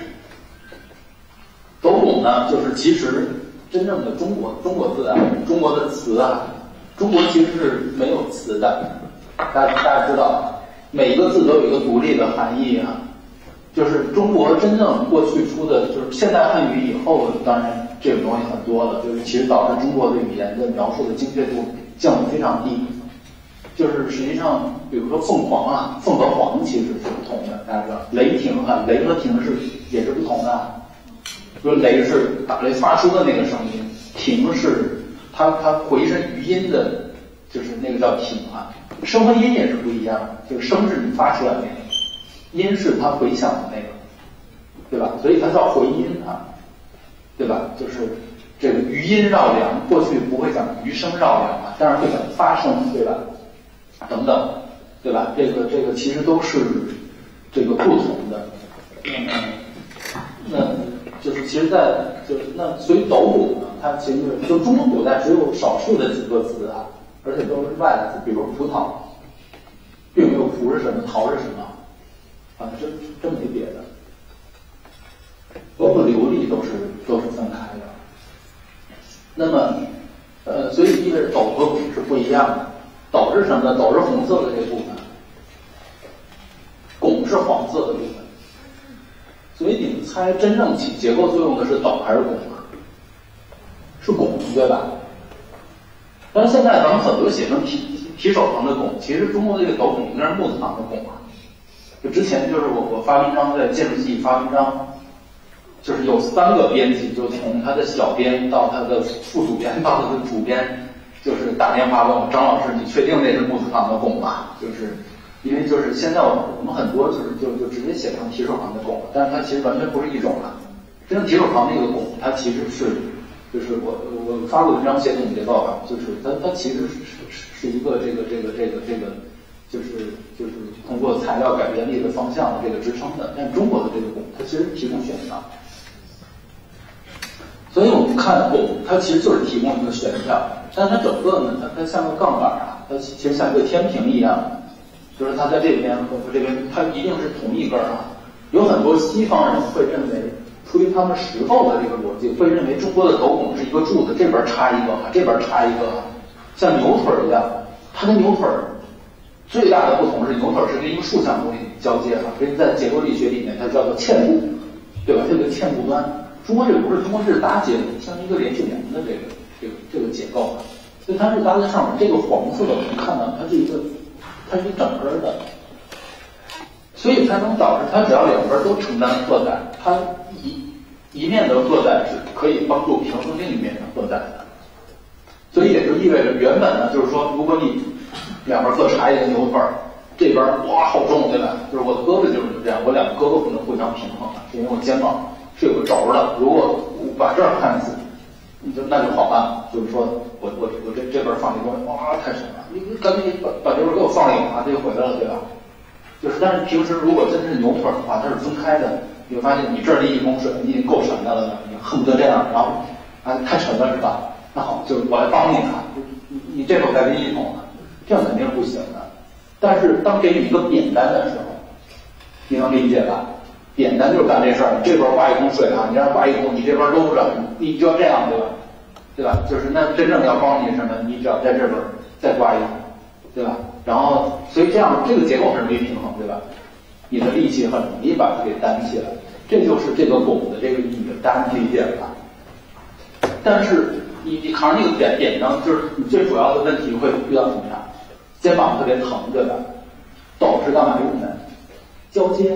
拱呢，就是其实真正的中国字啊，中国的词啊，中国其实是没有词的，大家知道，每一个字都有一个独立的含义啊。就是中国真正过去出的，就是现代汉语以后，当然这种东西很多了，就是其实导致中国的语言的描述的精确度降得非常低。就是实际上，比如说凤凰啊，凤和凰其实是不同的，大家知道。雷霆啊，雷和霆也是不同的。比如雷是打雷发出的那个声音，霆是它回声余音的，就是那个叫霆啊。声和音也是不一样的，就是声是你发出来的那个。音是它回响的那个，对吧？所以它叫回音啊，对吧？就是这个余音绕梁，过去不会讲余声绕梁啊，当然会讲发声，对吧？等等，对吧？这个其实都是这个不同的。那就是其实所以斗拱呢，它其实就中国古代只有少数的几个字啊，而且都是外来字，比如葡萄，并没有葡是什么，桃是什么。啊，真没别的，包括流利都是分开的。那么，所以意味着斗和拱是不一样的。斗是什么呢？斗是红色的这部分，拱是黄色的部分。所以你们猜真正起结构作用的是斗还是拱啊？是拱，对吧？但是现在咱们很多写成提手旁的拱，其实中国这个斗拱应该是木字旁的拱啊。就之前就是我发文章在建筑系发文章，就是有3个编辑，就从他的小编到他的副主编到他的主编，就是打电话问我张老师，你确定那是木字旁的拱吗？就是因为就是现在我们很多就直接写成提手旁的拱了，但是它其实完全不是一种了。真正提手旁那个拱，它其实是就是我发过文章写总结报告，就是它其实是一个这个就是通过材料改变力的方向的这个支撑的，但中国的这个拱，它其实提供选项。所以我们看拱，它其实就是提供一个选项，但是它整个呢，它像个杠杆啊，它其实像一个天平一样，就是它在这边和这边，它一定是同一根啊。有很多西方人会认为，出于他们实构的这个逻辑，会认为中国的斗拱是一个柱子，这边插一个，这边插一个，像牛腿一样，它跟牛腿最大的不同是牛腿是跟一个竖向东西交接了，所以在结构力学里面它叫做嵌部，对吧？这个嵌部端，中国这个不是，中国是搭接的，像一个连续梁的这个结构，所以它是搭在上面。这个黄色的我们看到它是一整根的，所以才能导致它只要两边都承担荷载，它一面的荷载是可以帮助平衡另一面的荷载的。所以也就意味着原本呢，就是说如果你两边各插一个牛腿，这边哇好重，对吧？就是我的胳膊就是这样，我两个胳膊不能互相平衡的，因为我肩膀是有个轴的。如果我把这儿看死，那就好办，就是说我这边放一个东西，哇太沉了，你赶紧把这边给我放一个啊，这就回来了，对吧？就是但是平时如果真是牛腿的话，它是分开的，你会发现你这儿立1公水，你已经够沉的了，你恨不得这样，然后太沉了是吧？那好，就我来帮你啊，你这会儿再拎1桶呢。这样肯定是不行的，但是当给你一个扁担的时候，你能理解吧？扁担就是干这事儿，你这边挂1桶水啊，你这儿挂1桶，你这边搂着，你就要这样，对吧？对吧？就是那真正要帮你什么，你只要在这边再挂1桶，对吧？然后所以这样这个结构很容易平衡，对吧？你的力气很容易把它给担起来，这就是这个拱的这个意义，大家能理解吧？但是你扛那个扁担，就是你最主要的问题会遇到什么呀？肩膀特别疼，对吧？斗是干嘛用的？交接。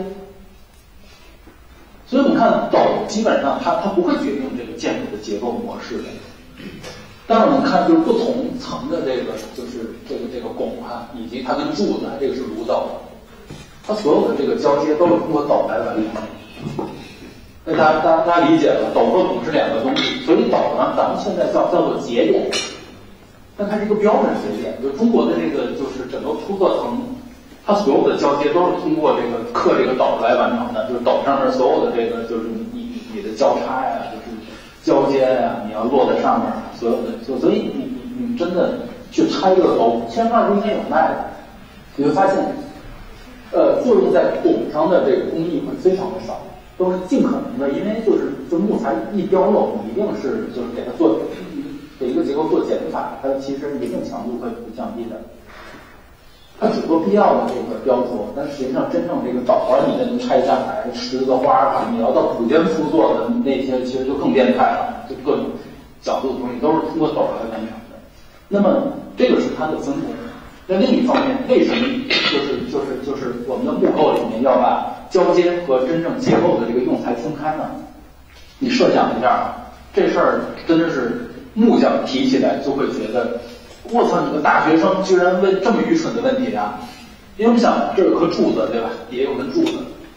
所以我们看斗基本上它不会决定这个建筑的结构模式的。但是我们看就是不同层的这个就是这个拱啊，以及它跟柱子，这个是炉斗，它所有的这个交接都是通过斗来完成的。那大家理解了，斗和拱是两个东西，所以斗呢，咱们现在叫做节点。但它是一个标准节点，就中国的这个就是整个铺座层，它所有的交接都是通过这个刻这个斗来完成的，就是斗上面所有的这个就是你的交叉呀，就是交接呀，你要落在上面，所有的所以你真的去拆这个斗，千万不应该有耐的， 你会发现，作用在拱上的这个工艺会非常的少，都是尽可能的，因为就木材一雕镂，你一定是就是给它做给一个结构做减法，它其实一定强度会降低的。它只做必要的这个雕琢，但实际上真正这个倒花你能拆下来，十字花啊，你要到古建筑做的那些，其实就更变态了，就各种角度的东西都是通过斗来完成的。那么这个是它的分工。那另一方面，为什么就是我们的木构里面要把交接和真正结构的这个用材分开呢？你设想一下，这事儿真的是木匠提起来就会觉得，我操，你个大学生居然问这么愚蠢的问题啊！因为我们想，这有颗柱子，对吧？底下有根柱子。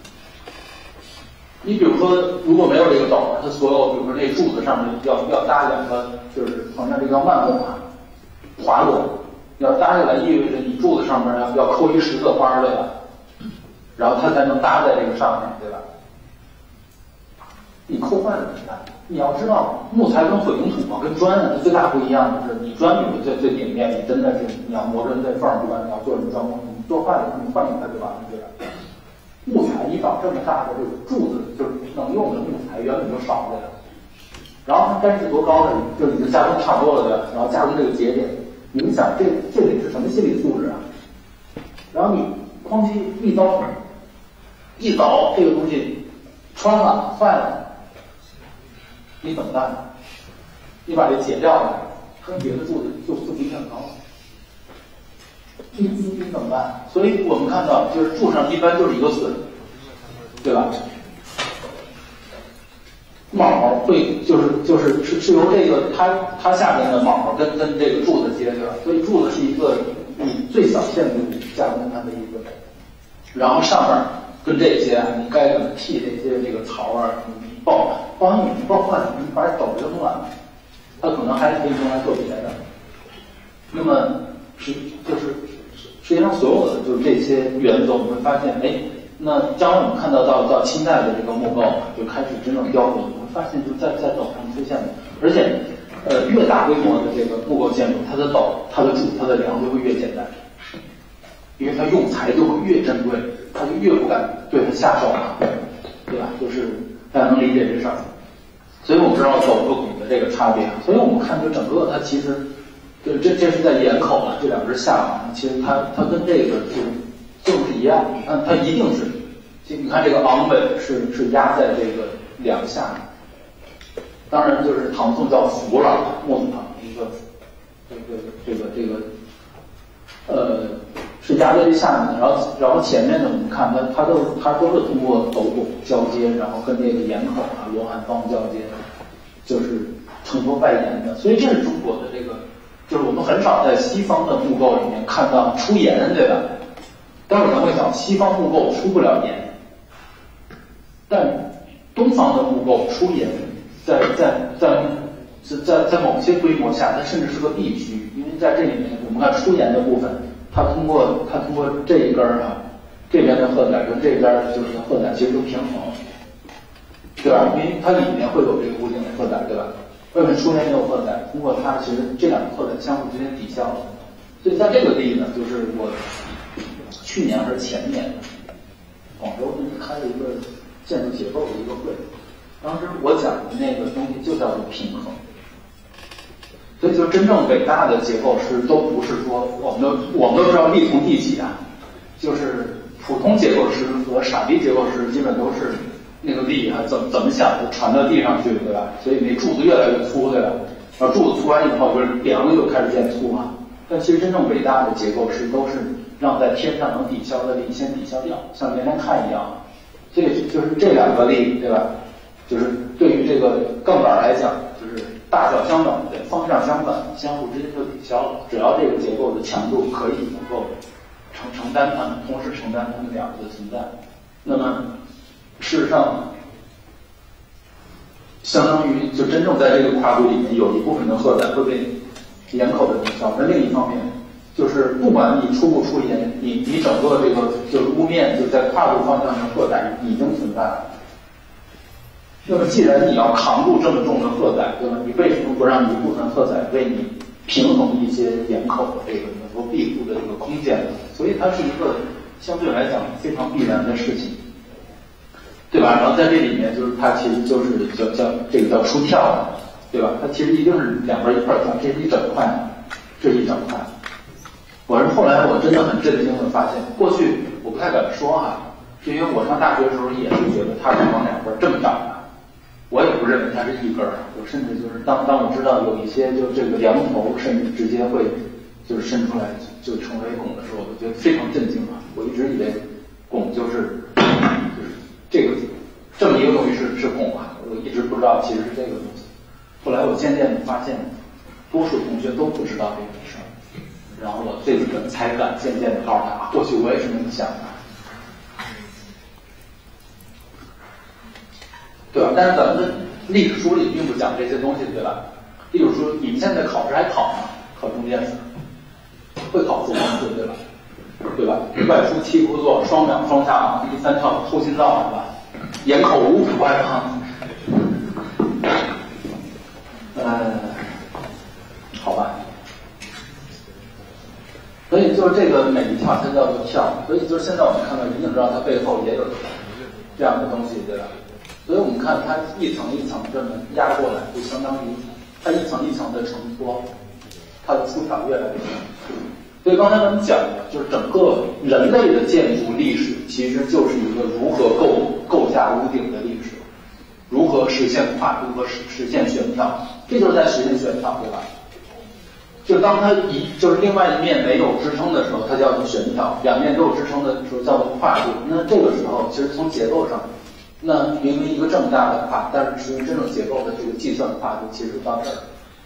你比如说，如果没有这个斗，它所有，比如说那柱子上面要搭两个，就是好像这叫慢工滑轮，要搭下来，意味着你柱子上面要扣一十字花，对吧？然后它才能搭在这个上面，对吧？你扣坏了怎么办？你要知道，木材跟混凝土跟砖它最大不一样的是，你砖比如最顶面，你真的是你要磨成那缝儿砖，你要做什么砖工，你做坏了你换一块就完了，对吧？木材一找这么大的这个柱子，就是能用的木材原本就少了呀。然后它该是多高的，就已经加工差不多了，对吧？然后加工这个节点，你们想这得是什么心理素质啊？然后你哐叽一刀一凿，这个东西穿了坏了。你怎么办？你把这解掉了，跟别的柱子就不比很高，你怎么办？所以我们看到，就是柱上一般就是一个榫，对吧？铆会是由这个它下面的铆跟这个柱子接对吧？所以柱子是一个你最小限度加工它的一个，然后上面跟这些你该怎么剔这些这个槽啊，你帮你爆坏，你把斗扔了，它可能还可以用来做别的。那么实际上所有的就是这些原则，我们会发现，哎，那将来我们看到清代的这个木构就开始真正雕琢，我们发现就在斗上出现的，而且越大规模的这个木构建筑，它的斗、它的柱、它的梁就会越简单，因为它用材就会越珍贵，它就越不敢对它下手嘛，对吧？就是大家能理解这事儿，所以我们知道斗和拱的这个差别。所以我们看就整个它其实，就这是在檐口了，这两只下巴，其实它跟这个就是一样，你看它一定是，你看这个昂尾是压在这个梁下面，当然就是唐宋叫扶了，木字旁一个是压在这下面的，然后前面呢，我们看它都是通过斗拱交接，然后跟这个檐口啊、罗汉方交接，就是承托外檐的。所以这是中国的这个，就是我们很少在西方的木构里面看到出檐，对吧？但是有人会想，西方木构出不了檐，但东方的木构出檐，在某些规模下，它甚至是个必须，因为在这里面我们看出檐的部分。它通过这一根啊，这边的荷载跟这边就是荷载其实都平衡，对吧？因为它里面会有这个固定的荷载，对吧？外面出现没有荷载，通过它其实这两个荷载相互之间抵消了。所以在这个地呢，就是我去年还是前年，广州开了一个建筑结构的一个会，当时我讲的那个东西就叫做平衡。所以说，真正伟大的结构师都不是说我们都知道力从地起啊，就是普通结构师和傻逼结构师基本都是那个力啊怎么想就传到地上去，对吧？所以那柱子越来越粗，对吧？然后柱子粗完以后，就是梁又开始变粗嘛。但其实真正伟大的结构师都是让在天上能抵消的力先抵消掉，像连连看一样。这个就是这两个力，对吧？就是对于这个杠杆来讲，就是大小相等，对，方向相反，相互之间就抵消了。只要这个结构的强度可以能够承担它们，同时承担它们两个的存在，那么事实上，相当于就真正在这个跨度里面有一部分的荷载会被檐口的抵消。那另一方面，就是不管你出不出檐，你整个这个就是屋面就在跨度方向的荷载已经存在了。那么既然你要扛住这么重的荷载，对吧？你为什么不让一部分荷载为你平衡一些岩口的这个能够庇护的这个空间，所以它是一个相对来讲非常必然的事情，对吧？然后在这里面就是它其实就是叫这个叫出跳，对吧？它其实一定是两边一块转，这是一整块，这是一整块。我是后来我真的很震惊的发现，过去我不太敢说哈，是因为我上大学的时候也是觉得它是往两边这么长的。我也不认为它是一根儿，我甚至就是当我知道有一些就这个梁头甚至直接会就是伸出来就成为拱的时候，我觉得非常震惊啊！我一直以为拱就是这个这么一个东西是拱啊，我一直不知道其实是这个东西。后来我渐渐的发现，多数同学都不知道这个事儿，然后我这个才敢渐渐的告诉他，过去我也是那么想的。对吧？但是咱们的历史书里并不讲这些东西，对吧？历史书你们现在考试还考吗？考中间史，会考佛光寺，对吧？对吧？外出七不做，双两双下昂，第三跳偷心脏，是吧？掩口无补外康。好吧。所以就是这个每一跳它叫做跳，所以就是现在我们看到一定知道它背后也有这样的东西，对吧？所以我们看它一层一层这么压过来，就相当于它一层一层的承托，它的出场越来越深。所以刚才咱们讲的就是整个人类的建筑历史，其实就是一个如何构架屋顶的历史，如何实现跨度和实现悬跳，这就是在实现悬跳，对吧？就当它就是另外一面没有支撑的时候，它叫做悬跳；两面都有支撑的时候叫做跨度。那这个时候，其实从结构上。那明明一个这么大的跨，但是实际真正结构的这个计算跨度其实到这儿。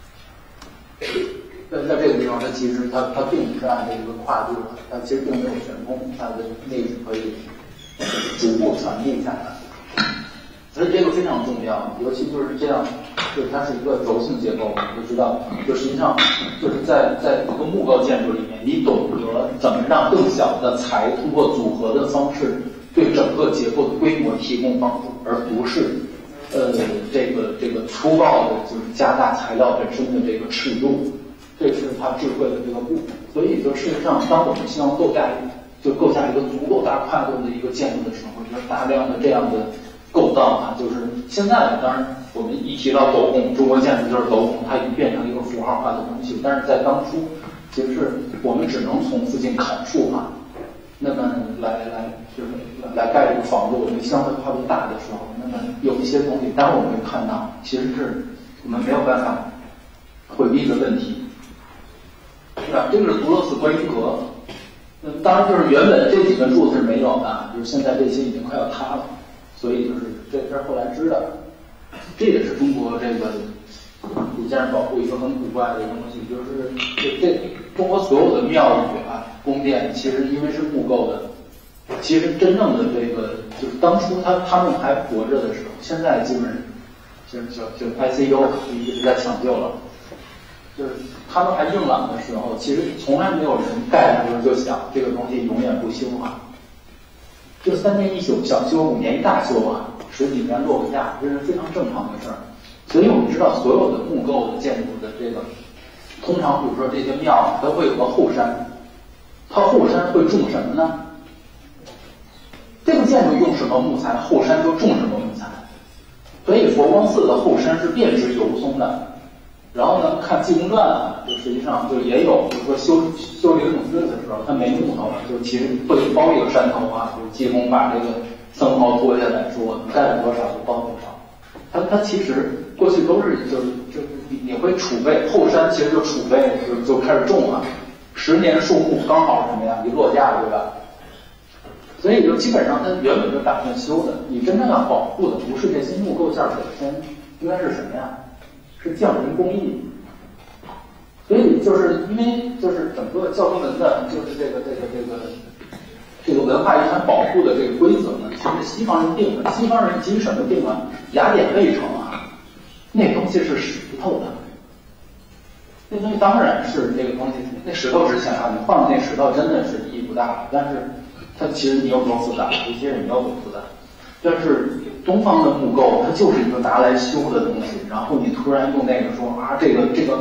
在这个地方，它其实它并不是按照一个跨度，它其实并没有悬空，它的历史可以逐步传递下来。所以这个非常重要，尤其就是这样，就是它是一个轴性结构，我们就知道，就实际上就是在一个木构建筑里面，你懂得怎么让更小的材通过组合的方式。对整个结构的规模提供帮助，而不是这个粗暴的，就是加大材料本身的这个尺度，这是它智慧的这个部分。所以就事实上，当我们希望构架一个足够大跨度的一个建筑的时候，就是大量的这样的构造啊，就是现在当然我们一提到斗拱，中国建筑就是斗拱，它已经变成一个符号化的东西，但是在当初，其实是我们只能从附近砍树啊。那么来盖这个房子，我们相对跨度大的时候，那么有一些东西，当然我们会看到，其实是我们没有办法回避的问题，是吧？这个是图勒斯观音阁，当然就是原本这几个柱子是没有的，就是现在这些已经快要塌了，所以就是这是后来知道的，这也是中国这个古建筑保护一个很古怪的东西，就是这中国所有的庙宇啊、宫殿，其实因为是木构的，其实真正的这个就是当初他们还活着的时候，现在基本上就 ICU 一直在抢救了，就是他们还硬朗的时候，其实从来没有人盖的时候就想这个东西永远不修啊，就3年一宿小修，5年一大修啊，10几年落不下，这是非常正常的事儿。所以我们知道，所有的木构的建筑的这个，通常比如说这些庙，它会有个后山，它后山会种什么呢？这个建筑用什么木材，后山就种什么木材。所以佛光寺的后山是遍植油松的。然后呢，看《济公传》啊，就实际上就也有，比如说修灵冢寺的时候，它没木头了，就其实会包一个山头啊，就是济公把这个僧袍脱下来，说我们盖了多少就包多少。它其实过去都是就是你会储备后山，其实就储备就开始种啊，10年树木刚好什么呀，一落架，对吧？所以就基本上它原本就打算修的，你真正要保护的不是这些木构件本身，应该是什么呀？是匠人工艺。所以就是因为就是整个教宗门的，就是这个文化遗产保护的这个规则呢，其实西方人定的。西方人基于什么定啊？雅典卫城啊，那东西是石头的，那东西当然是这个东西，那石头值钱啊，你换了那石头真的是意义不大了。但是它其实你有多复杂，有些人没有多复杂。但是东方的木构，它就是一个拿来修的东西，然后你突然用那个说啊，这个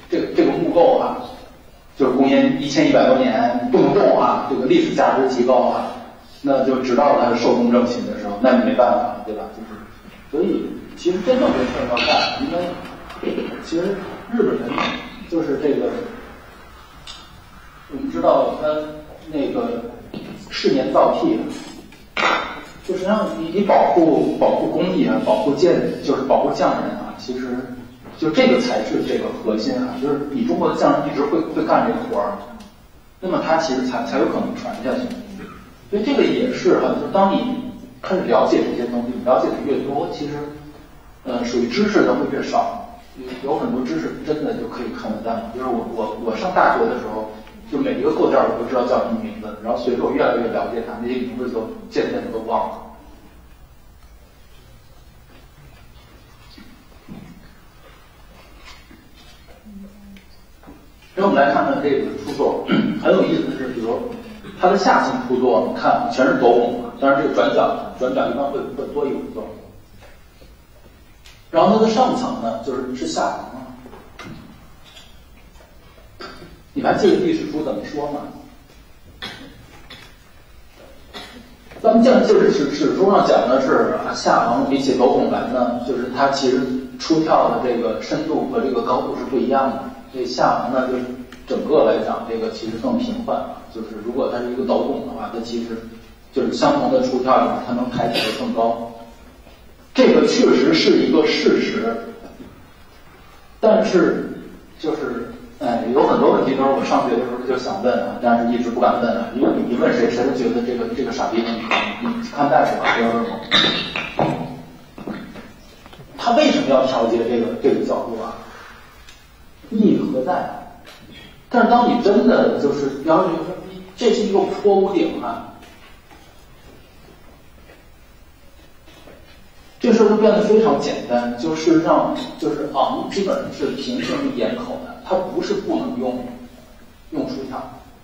这个木构啊，就是公元1100多年不能动啊，这个历史价值极高啊，那就直到它寿终正寝的时候，那你没办法，对吧？就是所以其实真正这事要干，因为其实日本人就是这个，我们知道他那个世年造替，就实际上你保护工艺啊，保护就是保护匠人啊，其实就这个才是这个核心啊，就是你中国的匠人一直会干这个活儿，那么他其实才有可能传下去。所以这个也是哈，就是当你开始了解这些东西，了解的越多，其实属于知识的会越少。有很多知识真的就可以看得淡。就是我上大学的时候，就每一个构件我都知道叫什么名字，然后随着我越来越了解它，那些名字都渐渐的都忘了。然后我们来看看这个出作，很有意思的是，比如它的下层出作，我们看全是斗拱嘛，当然这个转角一般会多一个出作。然后它的上层呢，是下层啊。你还记得历史书怎么说吗？咱们就是史书上讲的是下层比起斗拱来呢，就是它其实出跳的这个深度和这个高度是不一样的。所以下层呢，就是整个来讲，这个其实更平缓。就是如果它是一个斗拱的话，它其实就是相同的出跳里，它能抬起来更高。这个确实是一个事实，但是就是有很多问题都是我上学的时候就想问啊，但是一直不敢问啊，因为你问谁都觉得这个傻逼问题。你看大夫吧，不要问我。他为什么要调节这个角度啊？意义何在？但是当你真的就是了解，这是一个坡屋顶啊，这事儿就变得非常简单。就事实上，就是昂基本上是平行于檐口的，它不是不能用出跳，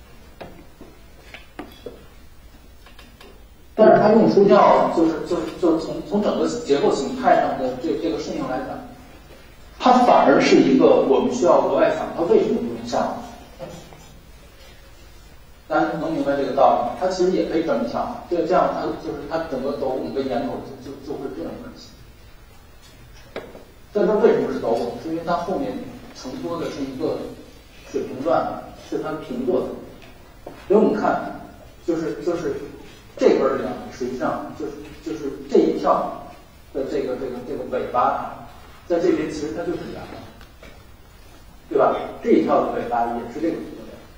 但是它用出跳就是从整个结构形态上的这个顺应来讲，它反而是一个我们需要额外想它为什么不能下。大家能明白这个道理？它其实也可以这么想，这样它整个斗拱跟檐口就会这种关系。但它为什么是斗拱？是因为它后面承托的是一个水平段，是它平坐的。所以我们看，就是这根梁，实际上就是这一跳的这个尾巴，在这边其实它就是梁，对吧？这一跳的尾巴也是这个。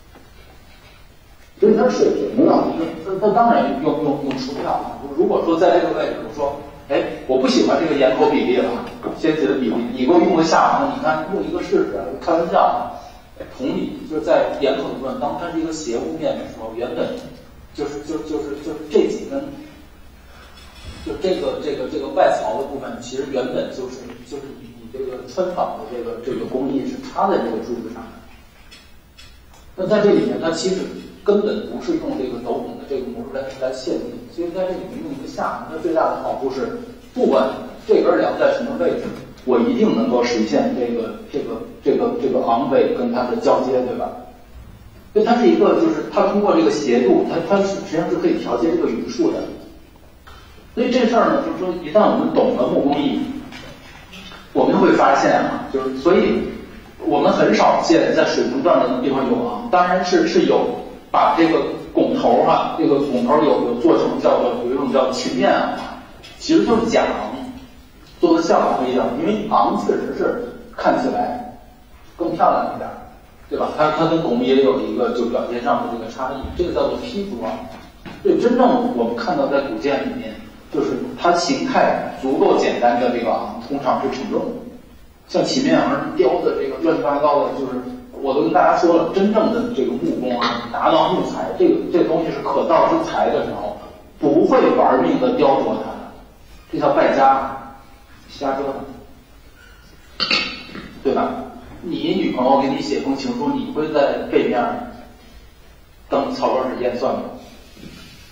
所以它水平了，它当然用出跳。如果说在这个位置，我说，我不喜欢这个檐口比例了，先级的比例，你给我用个下行，你看用一个试试，开玩笑。同理，就是在檐口的部分，当它是一个斜屋面的时候，原本就是这几根，就这个外槽的部分，其实原本就是你这个穿纺的这个工艺是插在这个柱子上的。那在这里面，它其实根本不是用这个斗拱的这个模式来限定，所以在这里面用一个下行，它最大的好处是，不管这根梁在什么位置，我一定能够实现这个昂尾跟它的交接，对吧？所以它是一个，就是它通过这个斜度，它实际上是可以调节这个匀数的。所以这事儿呢，就是说一旦我们懂了木工艺，我们就会发现啊，就是所以我们很少见在水平段的地方有昂，当然是有把这个拱头啊，这个拱头有做成有一种叫琴面昂，其实就是假昂，做的效果不一样，因为昂确实是看起来更漂亮一点，对吧？它跟拱也有一个就表现上的这个差异，这个叫做披足昂。所以真正我们看到在古建里面，就是它形态足够简单的这个昂，通常是承重的。像琴面昂雕的这个乱七八糟的，就是我都跟大家说了，真正的这个木工啊，拿到木材这个东西是可造之材的时候，不会玩命的雕琢它的，这叫败家，瞎折腾，对吧？你女朋友给你写封情书，你会在背面等草稿纸验算吗？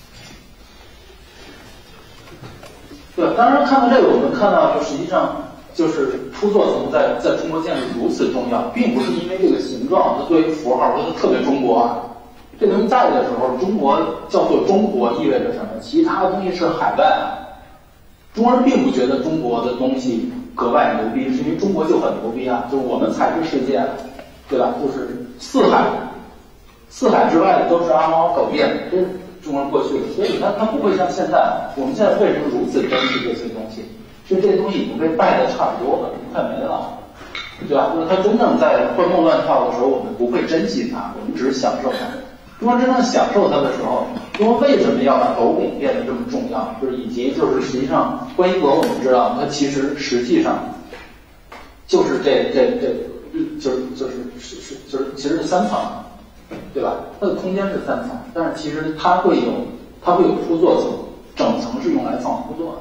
对，当然看到这个，我们看到就实际上就是铺座层在中国建筑如此重要，并不是因为这个形状，它作为符号，它特别中国啊。这东西在的时候，中国叫做中国意味着什么？其他的东西是海外啊。中国人并不觉得中国的东西格外牛逼，是因为中国就很牛逼啊，就是我们才是世界，对吧？就是四海之外的都是阿猫狗变，这是中国人过去的，所以它不会像现在，我们现在为什么如此珍视这些东西？是这些东西已经被败得差不多了，快没了，对吧？就是它真正在欢蹦乱跳的时候，我们不会珍惜它，我们只是享受它。中国真正享受它的时候，中国为什么要把斗拱变得这么重要？就是以及就是实际上观音阁我们知道，它其实实际上就是就是其实是3层，对吧？它的空间是3层，但是其实它会有铺座层，整层是用来放铺座的。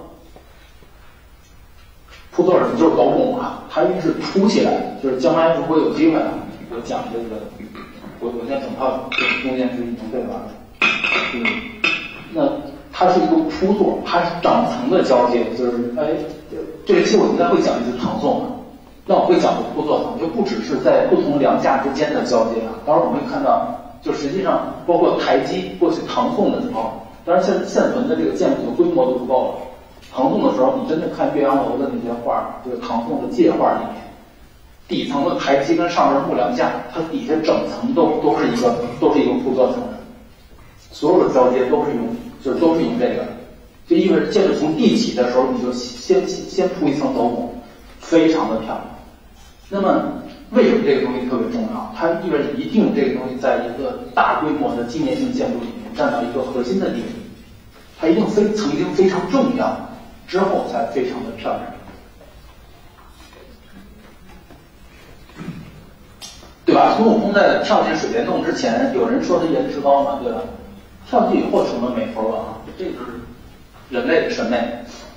铺座什么？就是斗拱啊，它一定是凸起来的。就是将来如果有机会啊，我讲这个，我现在整套中间是已经背完了。那它是一个铺座，它是整层的交接，就是这个期我应该会讲一次唐宋啊，那我会讲铺座层，就不只是在不同梁架之间的交接啊。当然我们会看到，就实际上包括台基，过去唐宋的时候，当然现存的这个建筑的规模都不够了。唐宋的时候，你真的看岳阳楼的那些画，就是唐宋的界画里面，底层的台基跟上面木梁架，它底下整层都是一个铺座层，所有的交接都是用这个，就意味着建筑从地起的时候，你就先铺一层斗拱，非常的漂亮。那么为什么这个东西特别重要？它意味着一定这个东西在一个大规模的纪念性建筑里面占到一个核心的地位，它一定曾经非常重要。之后才非常的漂亮，对吧？孙悟空在跳进水帘洞之前，有人说他颜值高嘛，对吧？跳进以后成了美猴王，这就是人类的审美。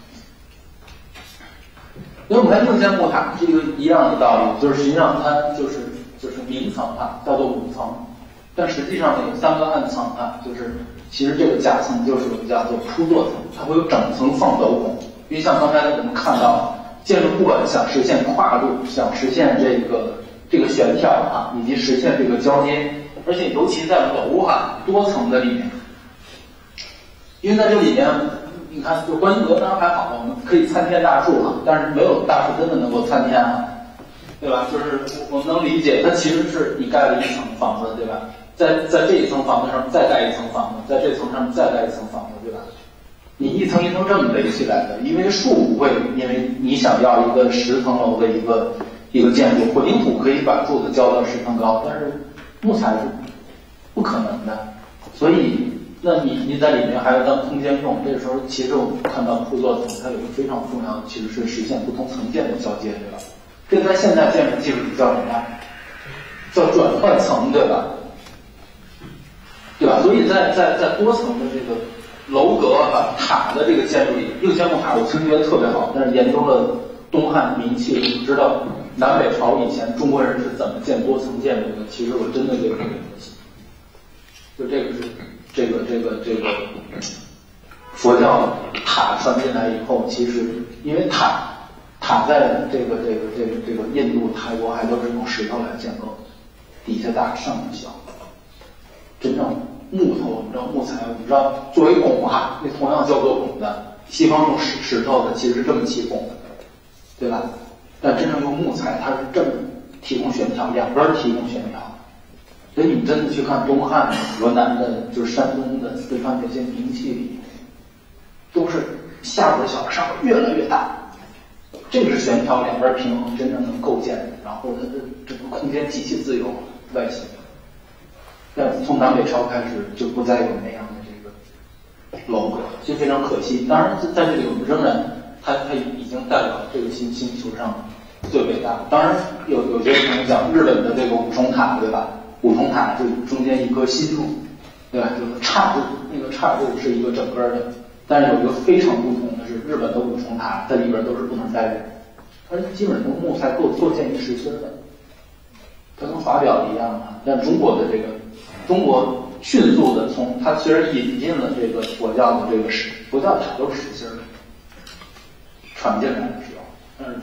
因为我们看应县木塔是一样的道理，就是实际上它就是明层啊，叫做5层，但实际上有3个暗层啊，就是其实这个夹层就是我们叫做铺座层，它会有整层放斗拱。因为像刚才我们看到，建筑不管想实现跨度，想实现这个悬挑啊，以及实现这个交接，而且尤其在楼啊多层的里面，因为在这里面，你看就观音阁当然还好，我们可以参天大树啊，但是没有大树真的能够参天啊，对吧？就是我们能理解，它其实是你盖了1层房子，对吧？在这一层房子上再盖1层房子，在这层上面再盖1层房子，对吧？你一层一层这么垒起来的，因为树不会，因为你想要一个10层楼的一个建筑，混凝土可以把柱子交到10层高，但是木材是不可能的，所以那你在里面还要当空间用，这个时候其实我们看到铺座层它有一个非常重要的，其实是实现不同层件的交接，对吧？这个在现代建筑技术里叫什么？叫转换层，对吧？对吧？所以在多层的这个楼阁啊塔的这个建筑里，应县木塔我曾经觉得特别好，但是研究了东汉明器，我知道南北朝以前中国人是怎么建多层建筑的。其实我真的对这个可惜，就这个是这个佛教塔传进来以后，其实因为塔在这个印度、泰国还都是用石头来建构，底下大上面小。真正木头，我们知道木材，我们知道作为拱啊，那同样叫做拱的，西方用石头的其实是这么起拱的，对吧？但真正用木材，它是这么提供悬挑，两边提供悬挑。所以你真的去看东汉、河南的，就是山东的、四川这些名器里，都是下边小，上边越来越大。这个是悬挑，两边平衡，真正能构建，然后它的整个空间极其自由，外形。但从南北朝开始就不再有那样的这个楼阁，就非常可惜。当然，在这里我们仍然，它已经代表这个星球上最伟大的。当然，有些人讲日本的这个五重塔，对吧？五重塔就中间一颗心柱，对吧？就是岔柱，那个岔柱是一个整个的。但是有一个非常不同的是，日本的五重塔在里边都是不能待人，它基本上木材构建一实心的，它跟法表一样啊。但中国的这个。中国迅速的从它虽然引进了这个佛教的这个佛教塔都是实心的传进来的时候，但是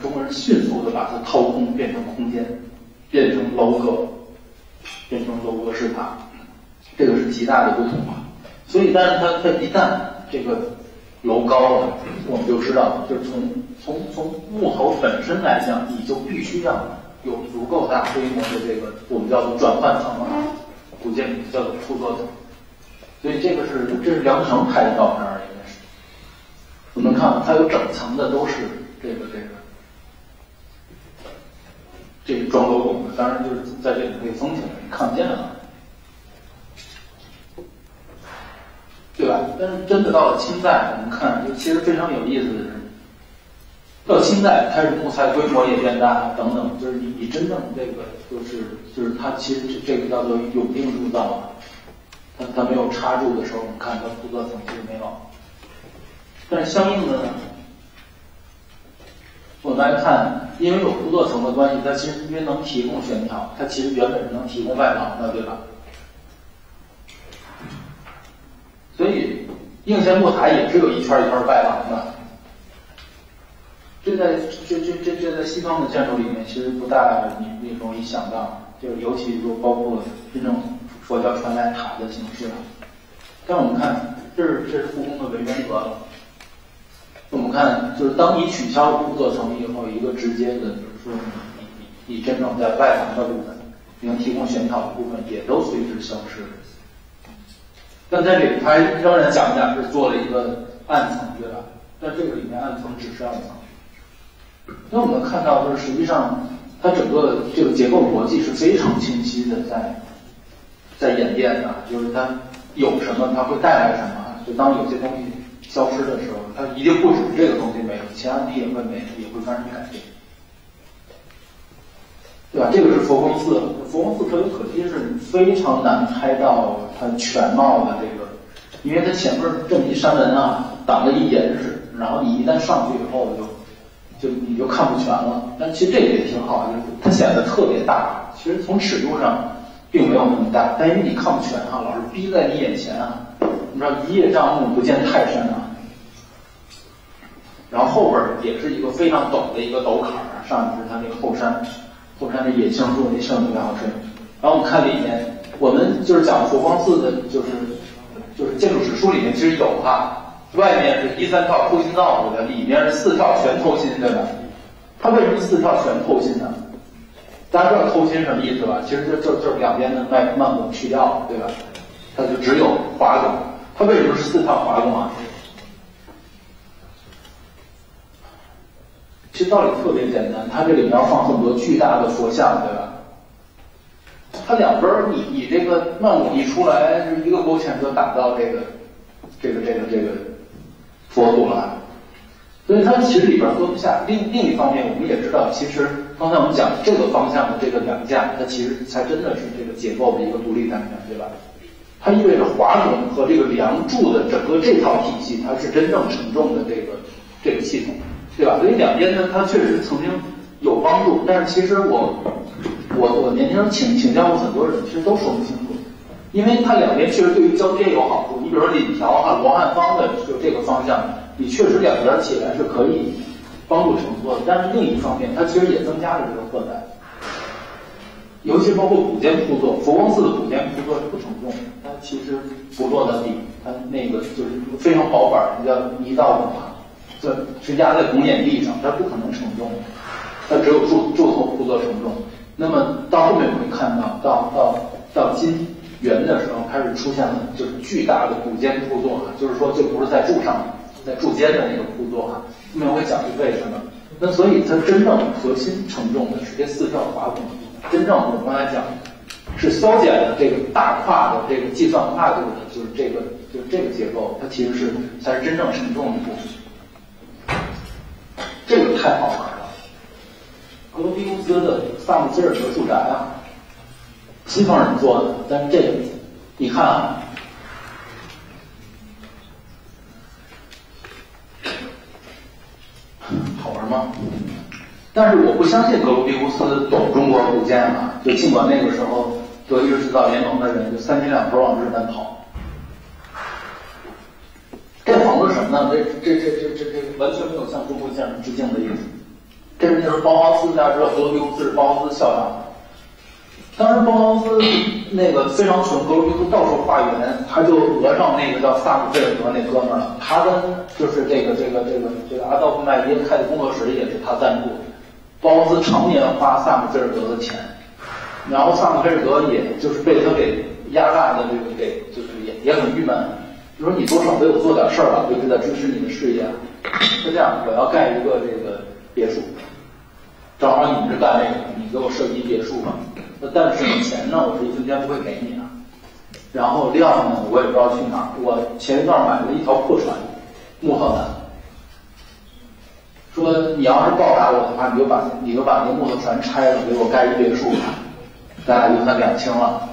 中国人迅速的把它掏空，变成空间，变成楼阁，变成楼阁式塔，这个是极大的不同啊。所以，但是它一旦这个楼高了，我们就知道，就是从木头本身来讲，你就必须要有足够大规模的这个我们叫做转换层啊，古建筑叫做铺座层。所以这是梁思成拍的照片，应该是。我们看它有整层的都是这个装楼拱的，当然就是在这里可以封起来，你看不见了。对吧？但是真的到了清代，我们看就其实非常有意思的是，到清代开始木材规模也变大等等，就是你真正这个就是它其实这个叫做永定铸造啊，它没有插柱的时候，我们看它铺座层其实没有，但是相应的呢，我们来看，因为有铺座层的关系，它其实因为能提供悬挑，它其实原本是能提供外廊的，对吧？所以应县木台也是有一圈一圈外廊的。这在西方的建筑里面其实不大你容易想到，就是尤其说包括真正佛教传来塔的形式。但我们看，这是故宫的文渊阁了。我们看，就是当你取消铺座层以后，一个直接的，就是说你真正在外廊的部分，能提供悬挑的部分也都随之消失。但在这里，它仍然讲是做了一个暗层，对吧？但这个里面暗层只是暗层。那我们看到，就是实际上它整个这个结构逻辑是非常清晰的在演变的，就是它有什么，它会带来什么。就当有些东西消失的时候，它一定不止这个东西没了，其他东西也会没了，也会发生改变。对吧？这个是佛光寺，佛光寺特别可惜是非常难拍到它全貌的这个，因为它前面这么一山门啊，挡了一岩石，然后你一旦上去以后你就看不全了。但其实这个也挺好，就是它显得特别大，其实从尺度上并没有那么大，但因为你看不全啊，老是逼在你眼前啊。你知道一叶障目不见泰山啊，然后后边也是一个非常陡的一个陡坎儿，上面是它那个后山的野杏树，那杏特别好吃。然后我们看里面，我们就是讲佛光寺的，就是建筑史书里面其实有啊，外面是一三跳偷心造的，里面是四跳全偷心，对吧？它为什么四跳全偷心呢？大家知道偷心什么意思吧？其实就是两边的慢拱去掉了，对吧？它就只有华拱。它为什么是四跳华拱啊？其实道理特别简单，它这里面要放很多巨大的佛像，对吧？它两边你这个慢拱一出来，一个勾芡就打到这个佛祖了，所以它其实里边搁不下。另一方面，我们也知道，其实刚才我们讲这个方向的这个梁架，它其实才真的是这个结构的一个独立单元，对吧？它意味着华拱和这个梁柱的整个这套体系，它是真正承重的这个系统，对吧？所以两边呢，它确实曾经有帮助，但是其实我年轻人请教过很多人，其实都说不清楚，因为它两边确实对于交接有好处。你比如说檩条啊、罗汉方的就这个方向，你确实两边起来是可以帮助承托的，但是另一方面，它其实也增加了这个负担。尤其包括古间铺座，佛光寺的古间铺座是不承重，它其实不落到底，它那个就是非常薄板，叫泥道拱啊，是压在拱眼地上，它不可能承重，它只有柱头铺座承重。那么到后面我们会看到金元的时候，开始出现了就是巨大的古间铺座啊，就是说就不是在柱上，在柱间的那个铺座啊。后面我会讲是为什么。那所以它真正核心承重的是这四跳华拱。真正我们刚才讲是削减了这个大跨的这个计算跨度的，就是这个结构，它其实才是真正承重的部分。这个太好玩了。格罗庇乌斯的萨姆基尔德住宅啊，西方人做的，但是这个你看啊，好玩吗？但是我不相信格罗庇乌斯懂中国古建啊，就尽管那个时候德意日制造联盟的人就三天两头往日本跑。这房子是什么呢？这完全没有向中国建筑致敬的意思。 这是那时候包豪斯，大家知道格罗皮乌斯是包豪斯校长。当时包豪斯那个非常穷，格罗皮乌斯到处化缘，他就讹上那个叫萨姆菲尔德那哥们儿了。他跟就是这个阿道夫麦耶开的工作室也是他赞助。包豪斯常年花萨姆菲尔德的钱，然后萨姆菲尔德也就是被他给压榨的这个就是也很郁闷，就说你多少给我做点事儿吧，我一直在支持你的事业。是这样，我要盖一个这个别墅，正好你们是干这个，你给我设计别墅吧。但是呢，钱呢，我是一分钱不会给你的。然后料呢，我也不知道去哪儿。我前一段买了一条破船，木头的，说你要是报答我的话，你就把那木头船拆了，给我盖一别墅吧，咱俩就算两清了。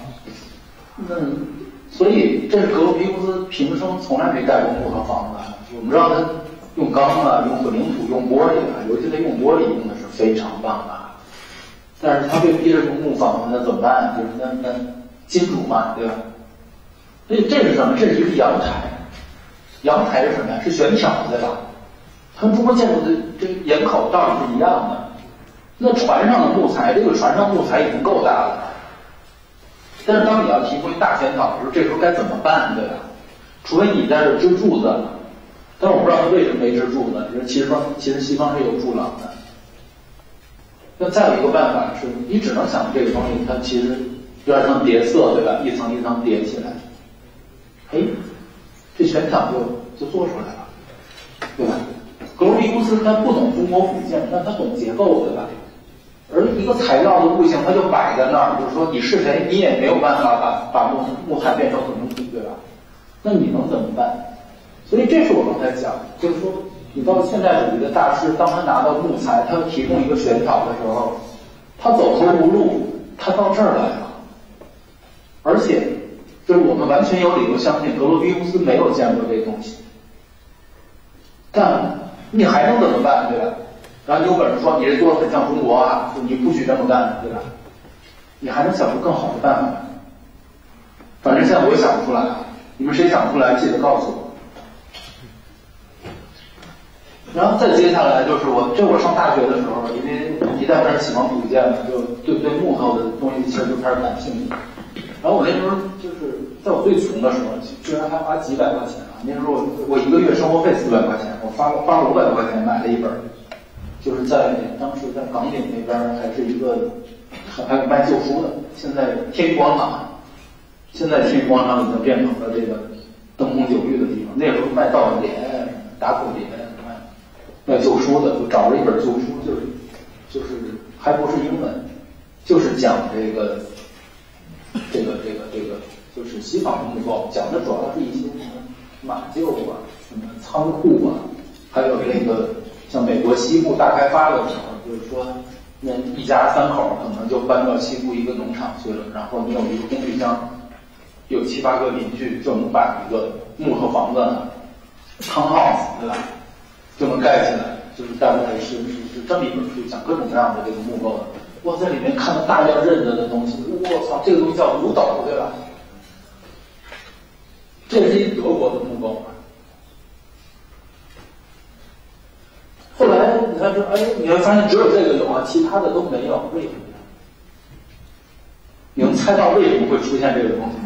所以这是格罗皮乌斯平生从来没盖过木头房子。我们知道他用钢啊，用混凝土，用玻璃啊，尤其他用玻璃用的是非常棒的。但是他被逼着用木房子，那怎么办？就是那金主嘛，对吧？所以这是什么？这是一个阳台。阳台是什么呀？是悬挑，对吧？它跟中国建筑的这个檐口道理是一样的。那船上的木材，这个船上木材已经够大了。但是当你要提供一大悬挑的时候，这时候该怎么办，对吧？除非你在这支柱子，但是我不知道他为什么没支柱子。其实西方是有柱廊的。那再有一个办法是，你只能想这个东西，它其实有点像叠色，对吧？一层一层叠起来，这悬挑就做出来了，对吧？格罗皮乌斯他不懂中国古建，但他懂结构，对吧？而一个材料的物性，它就摆在那儿，就是说你是谁，你也没有办法把木材变成混凝土，对吧？那你能怎么办？所以这是我刚才讲，就是说。你到现代主义的大师，当他拿到木材，他要提供一个悬挑的时候，他走投无路，他到这儿来了。而且，就是我们完全有理由相信格罗皮乌斯没有见过这个东西。但你还能怎么办，对吧？然后有本事说你这做的很像中国啊，你不许这么干，对吧？你还能想出更好的办法？反正现在我也想不出来，你们谁想不出来，记得告诉我。然后再接下来就是我上大学的时候，因为一旦开始喜欢古建了，就对木头的东西其实就开始感兴趣。然后我那时候就是在我最穷的时候，居然还花几百块钱啊！那时候我一个月生活费400块钱，我花了500多块钱买了一本，就是当时在港顶那边还是一个还有卖旧书的，现在天宇广场，现在天宇广场已经变成了这个灯红酒绿的地方。那时候卖道典、打口碟。卖旧书的，就找了一本旧书，就是还不是英文，就是讲这个，就是西方的木构，讲的主要是一些什么马厩啊、什么仓库啊，还有这个像美国西部大开发的时候，就是说那一家3口可能就搬到西部一个农场去了，然后你有一个工具箱，有7、8个邻居就能把一个木头房子 townhouse， 对吧？就能盖起来，就是大概是这么一本书，讲各种各样的这个木构的。我在里面看到大量认得的东西，我操，这个东西叫五斗，对吧？这是一德国的木构。后来你看说，你会发现只有这个有啊，其他的都没有，为什么？你能猜到为什么会出现这个东西吗？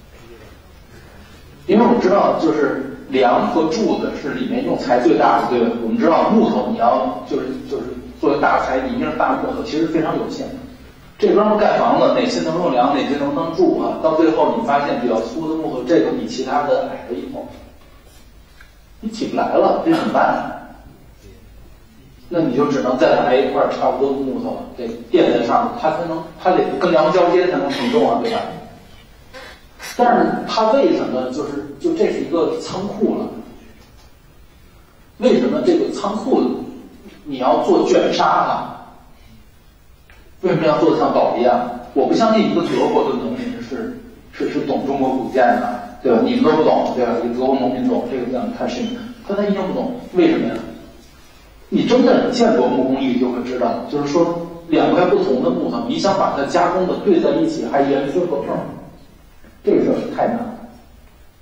因为我们知道，就是梁和柱子是里面用材最大的，对吧？我们知道木头你要就是作为大材，一定是大木头，其实非常有限。这哥们盖房子，哪些能用梁，哪些能当柱啊？到最后你发现比较粗的木头，这个比其他的矮了一头，你起不来了，这怎么办？那你就只能再来一块差不多的木头给垫在上面，它得跟梁交接才能承重啊，对吧？但是它为什么就这是一个仓库了？为什么这个仓库你要做卷纱呢？为什么要做得像宝一样？我不相信一个德国的农民是懂中国古建的，对吧？你们都不懂，对吧？一个德国农民懂这个讲太深，但他一定不懂，为什么呀？你真的见过木工艺就会知道，就是说2块不同的木头，你想把它加工的对在一起，还严丝合缝，这个事儿太难了。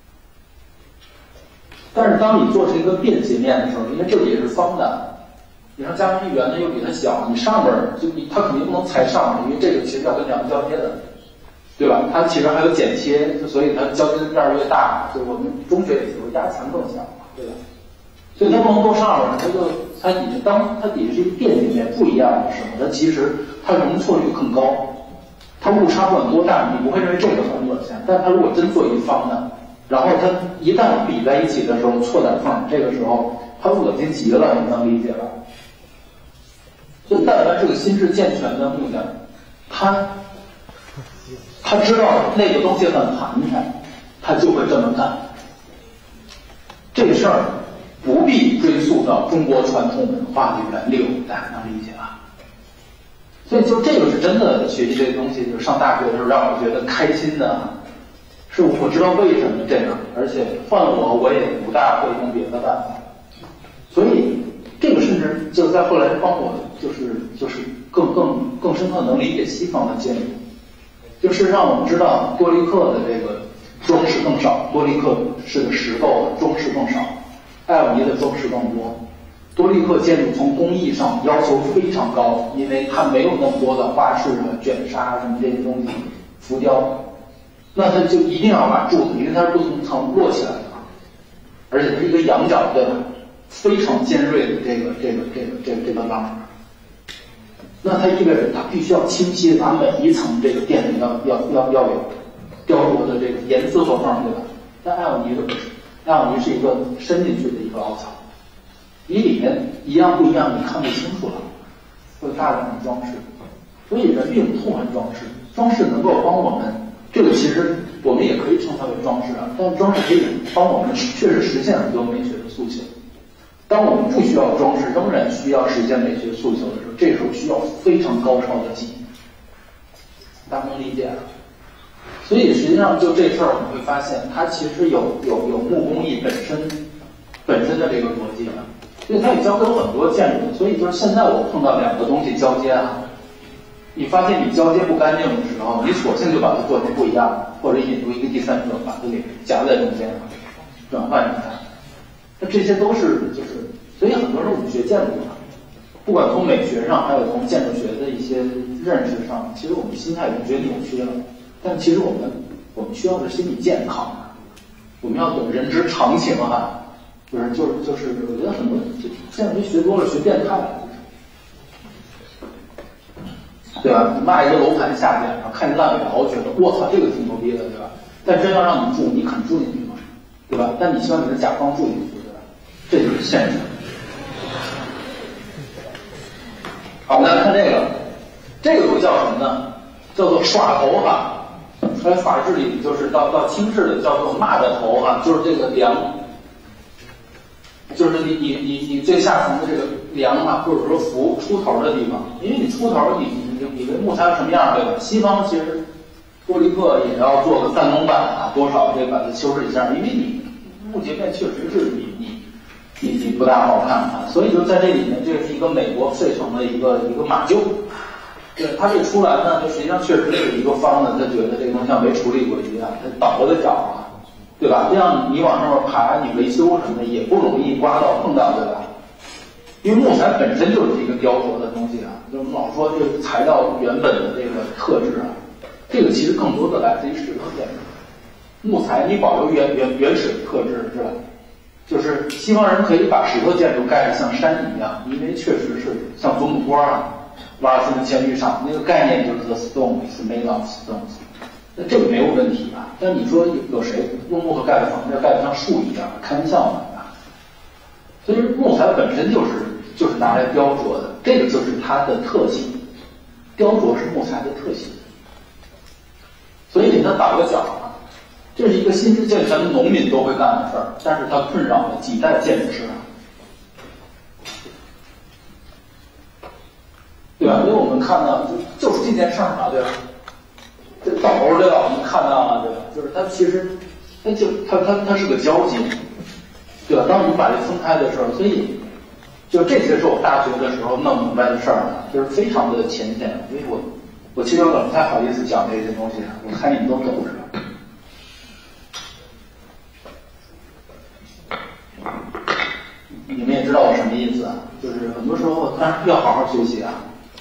但是当你做成一个便携面的时候，因为这里也是方的， 你像加深圆的又比它小，你上边它肯定不能裁上面，因为这个其实要跟梁交接的，对吧？它其实还有剪切，所以它交接的面越大，就我们中学里说压强更小嘛，对吧？所以它不能够上面，它底下当它底下是一个电解面不一样的时候，它其实它容错率更高，它误差不管多大，你不会认为这个很恶心，但它如果真做一方的，然后它一旦比在一起的时候错点缝，这个时候它恶心极了，你能理解吧？所以但凡是个心智健全的木匠，他知道那个东西很寒碜，他就会这么干。这事儿不必追溯到中国传统文化的源流，大家能理解吧？所以就这个是真的学习这个东西，就上大学的时候让我觉得开心的，是我知道为什么这样，而且换我也不大会用别的办法。所以这个甚至就在后来帮我就是更深刻能理解西方的建筑，就是让我们知道多利克的这个装饰更少，多利克式的石构的装饰更少，艾奥尼的装饰更多。多利克建筑从工艺上要求非常高，因为它没有那么多的花式的卷纱什么这些东西浮雕，那它就一定要把柱子，因为它是不同层摞起来的，而且它是一个仰角，对吧？非常尖锐的这个浪，那它意味着它必须要清晰的把每一层这个垫子要有雕琢的这个严丝合缝，对吧？但艾奥尼的不是，艾奥尼是一个伸进去的一个凹槽，你里面一样不一样，你看不清楚了，会有大量的装饰。所以人并不痛恨装饰，装饰能够帮我们，这个其实我们也可以称它为装饰啊，但装饰可以帮我们确实实现很多美学的诉求。当我们不需要装饰，仍然需要实现美学诉求的时候，这时候需要非常高超的技艺，大家能理解？所以实际上就这事儿，我们会发现它其实有木工艺本身的这个逻辑的，所以它也教给我很多建筑。所以就是现在我碰到两个东西交接啊，你发现你交接不干净的时候，你索性就把它做成不一样的，或者引入一个第三者把它给夹在中间，转换成它。那这些都是所以很多时候我们学建筑啊，不管从美学上，还有从建筑学的一些认识上，其实我们心态已经觉得扭曲了。但其实我们需要的是心理健康啊，我们要懂人之常情啊，就是，我觉得很多建筑学多了学变态了，对吧？你骂一个楼盘下去，然后看见烂尾楼，觉得我操这个挺牛逼的，对吧？但真要让你住，你肯住进去吗？对吧？但你希望你是甲方住进去，对吧？这就是现实。好，我们来看这个图叫什么呢？叫做耍头哈。在法制里就是到清制的叫做蚂蚱头哈，就是这个梁，就是你最下层的这个梁啊，或者说浮出头的地方，因为你出头你这木材什么样对吧？西方其实多利克也要做个3层板啊，多少这把它修饰一下，因为你木截面确实是你不大好看啊，所以就在这里面，这是一个美国费城的一个马厩。对，他这出来呢，就实际上确实是一个方的，他觉得这个东西像没处理过一样，他倒过来找啊，对吧？这样你往上面爬，你维修什么的也不容易刮到碰到，对吧？因为木材本身就是一个雕琢的东西啊，就我们老说这个材料原本的这个特质啊，这个其实更多的来自于石头建筑。木材你保留原始的特质是吧？就是西方人可以把石头建筑盖得像山一样，因为确实是像祖母坡啊。瓦尔森的监狱上那个概念就是 the stone is made of stones， 那这个没有问题啊。但你说有谁用木头盖的房子盖得像树一样，开玩笑嘛？所以木材本身就是拿来雕琢的，这个就是它的特性。雕琢是木材的特性。所以给它打个角啊，这是一个心智健全的农民都会干的事儿，但是它困扰了几代建筑师啊。对吧？因为我们看到就是这件事儿嘛，对吧？这斗对吧？我们看到了，对吧？就是它其实它是个交集，对吧？当我们把这分开的时候，所以就这些是我大学的时候弄明白的事儿啊，就是非常的浅显。所以我其实有点不太好意思讲这些东西，我看你们都懂是吧？你们也知道我什么意思啊？就是很多时候要好好学习啊。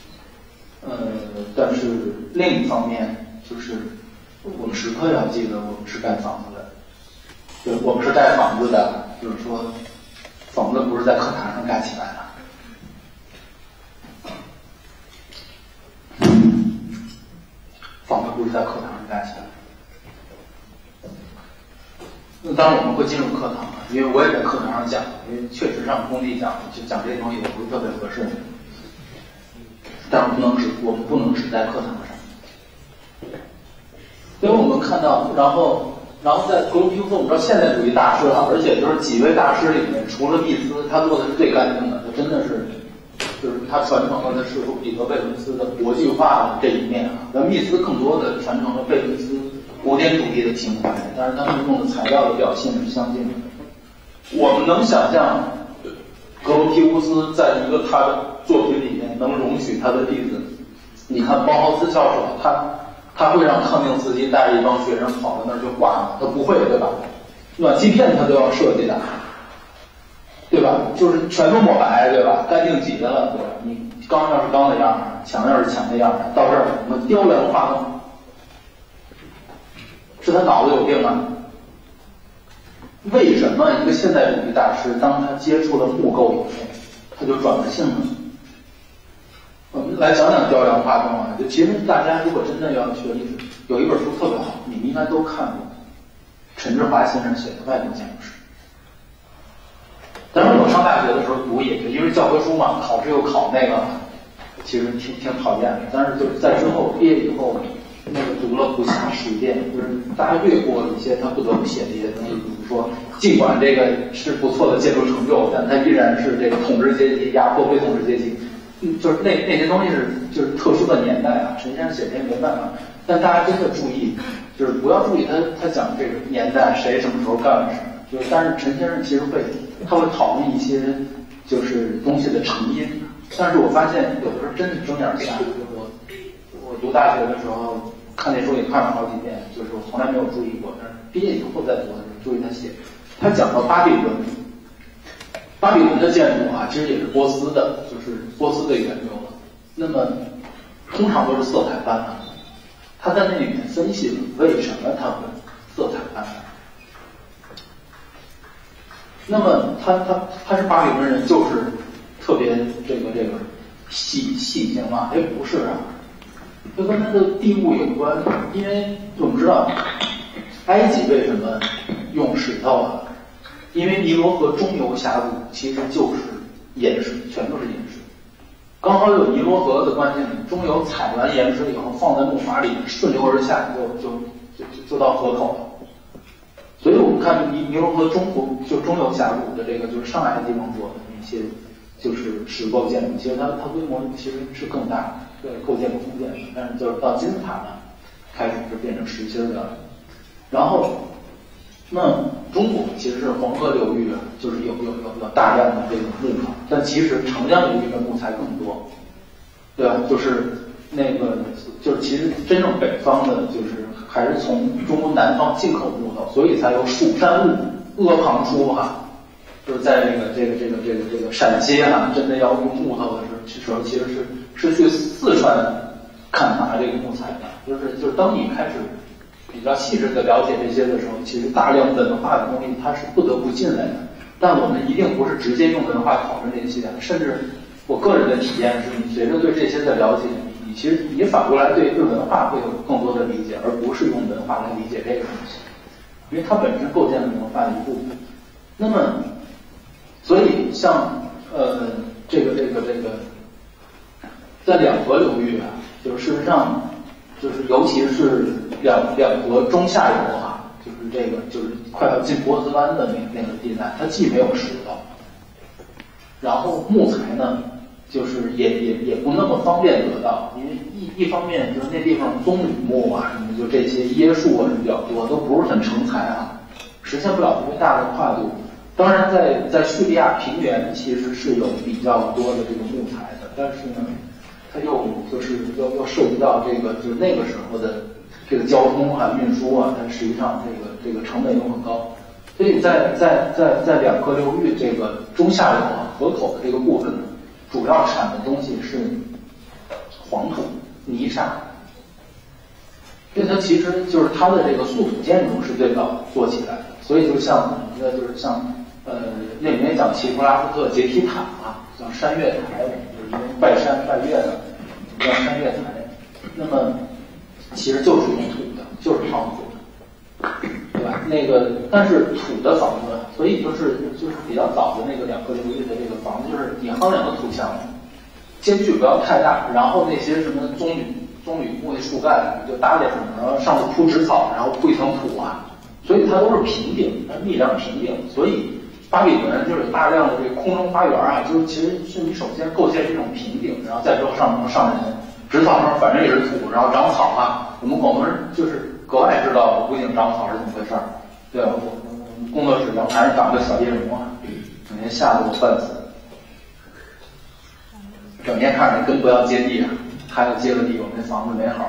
但是另一方面就是我们时刻要记得我们是盖房子的，对，我们是盖房子的，就是说房子不是在课堂上盖起来的，房子不是在课堂上盖起来的。那当然我们会进入课堂，因为我也在课堂上讲，因为确实上工地讲就讲这些东西也不是特别合适，但是我们不能只在课堂上。因为我们看到，然后在格鲁皮乌斯，我们知道现代主义大师啊，而且就是几位大师里面，除了密斯，他做的是最干净的，他真的是，就是他传承了他师傅彼得贝伦斯的国际化的这一面啊。那密斯更多的传承了贝伦斯古典主义的情怀，但是他们用的材料的表现是相近的。我们能想象格鲁皮乌斯在一个他的作品里面能容许他的弟子，你看包豪斯教授，他会让康定斯基带着一帮学生跑到那儿就画吗？他不会，对吧？暖气片他都要设计的，对吧？就是全都抹白，对吧？干净极了，对吧？你钢要是钢的样儿，墙要是墙的样儿，到这儿什么雕梁画栋，是他脑子有病啊？为什么一个现代主义大师，当他接触了木构以后，他就转了性呢？我们来讲讲雕梁画栋啊。就其实大家如果真的要学历史，有一本书特别好，你们应该都看过，陈志华先生写的《外国建筑史》。当然我上大学的时候读也是因为教科书嘛，考试又考那个，其实挺讨厌的。但是就是在之后毕业以后，那个读了不下10遍，就是大家略过一些他不得不写的一些东西，比如说，尽管这个是不错的建筑成就，但它依然是这个统治阶级压迫非统治阶级。就是那些东西就是特殊的年代啊，陈先生写这些没办法。但大家真的注意，就是不要注意他讲这个年代谁什么时候干了什么，就是但是陈先生其实他会讨论一些就是东西的成因。但是我发现有的时候真是睁眼瞎。我读大学的时候看那书也看了好几遍，就是我从来没有注意过，但是毕业以后再读的时候注意他写。他讲到巴比伦的建筑啊，其实也是波斯的，就是波斯的源流了。那么通常都是色彩斑斓。他在那里面分析了为什么它会色彩斑斓。那么他是巴比伦人，就是特别这个细心嘛？哎，不是啊，这跟他的地物有关。因为我们知道埃及为什么用石头啊？因为尼罗河中游峡谷其实就是岩石，全都是岩石。刚好有尼罗河的关系，中游采完岩石以后放在木筏里，顺流而下，就到河口了。所以我们看尼罗河中游峡谷的这个就是上海地方做的那些就是石构建筑，其实它规模其实是更大的，对构建不封建的，但是就是到金字塔呢，开始就变成实心的。然后那中国其实是黄河流域啊，就是有大量的这个木材，但其实长江流域的木材更多，对吧？就是就是其实真正北方的，就是还是从中国南方进口木头，所以才有蜀山木阿房书哈，就是在这个陕西啊，真的要用木头的时候，其实是去四川砍伐这个木材的，就是当你开始比较细致的了解这些的时候，其实大量文化的东西它是不得不进来的，但我们一定不是直接用文化讨论这些，甚至我个人的体验是，你随着对这些的了解，其实你反过来对文化会有更多的理解，而不是用文化来理解这个东西，因为它本身构建了文化的一部分。那么，所以像这个在两河流域啊，就是事实上。就是尤其是两河中下游啊，就是快要进波斯湾的那个地带，它既没有石头，然后木材呢，就是也不那么方便得到，因为一方面就是那地方棕榈木啊什么，就这些椰树啊是比较多，都不是很成材啊，实现不了特别大的跨度。当然在叙利亚平原其实是有比较多的这个木材的，但是呢。它又就是要涉及到就是那个时候的这个交通啊、运输啊，但实际上这个成本又很高，所以在两河流域这个中下游啊河口的这个部分呢， 主要产的东西是黄土、泥沙，因为它其实就是它的这个素土建筑是最早做起来的，所以就像什么呢？就是像那里面讲齐普拉夫特阶梯塔啊，像山岳台，就是因为拜山拜岳的叫山岳台，那么其实就是用土的，就是黄土的，对吧？那个但是土的房子，所以就是比较早的那个2个流域的这个房子，就是你夯2个土墙，间距不要太大，然后那些什么棕榈木的树干就搭在上面，然后上面铺植草，然后铺一层土啊，所以它都是平顶，它密量平顶，所以巴比伦就是大量的这个空中花园啊，就是其实是你首先构建这种平顶，然后再说上人，植草上反正也是土，然后长草啊，我们广东人就是格外知道屋顶长草是怎么回事儿。对，我工作室阳台上长个小叶榕啊，整天吓得我半死，整天看着根不要接地啊，他要接了地，我们那房子没好，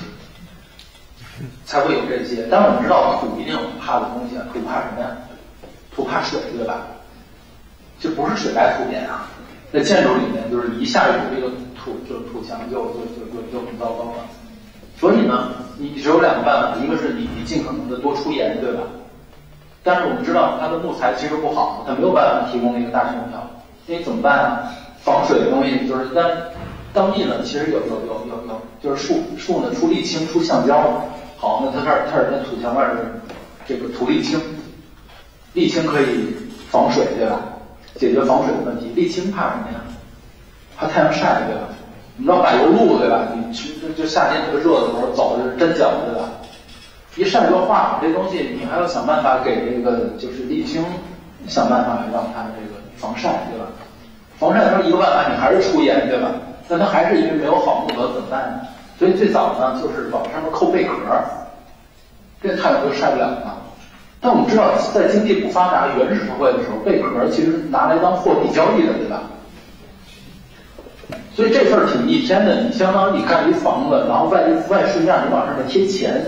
才会有这些。但是我们知道土一定有怕的东西啊，土怕什么呀？土怕水，对吧？这不是水来土掩啊，在建筑里面就是一下雨这个土墙就很糟糕了。所以呢，你只有2个办法，一个是你尽可能的多出盐，对吧？但是我们知道它的木材其实不好，它没有办法提供那个大空调，那你怎么办啊？防水的东西就是当地呢，其实有，就是树呢出沥青、出橡胶。好，那它这那土墙外是这个土沥青，沥青可以防水，对吧？解决防水的问题。沥青怕什么呀？怕太阳晒，对吧？你知道柏油路，对吧？你就夏天特别热的时候走的是针脚，对吧？一晒就化，这东西你还要想办法给这个就是沥青想办法让它这个防晒，对吧？防晒的时候一个办法你还是出盐，对吧？但它还是因为没有好木头怎么办呢？所以最早呢就是往上面扣贝壳，这太阳就晒不了了。但我们知道在经济不发达原始社会的时候，贝壳其实拿来当货币交易的，对吧？所以这事儿挺逆天的，你相当于你盖一房子，然后外顺面你往上面贴钱，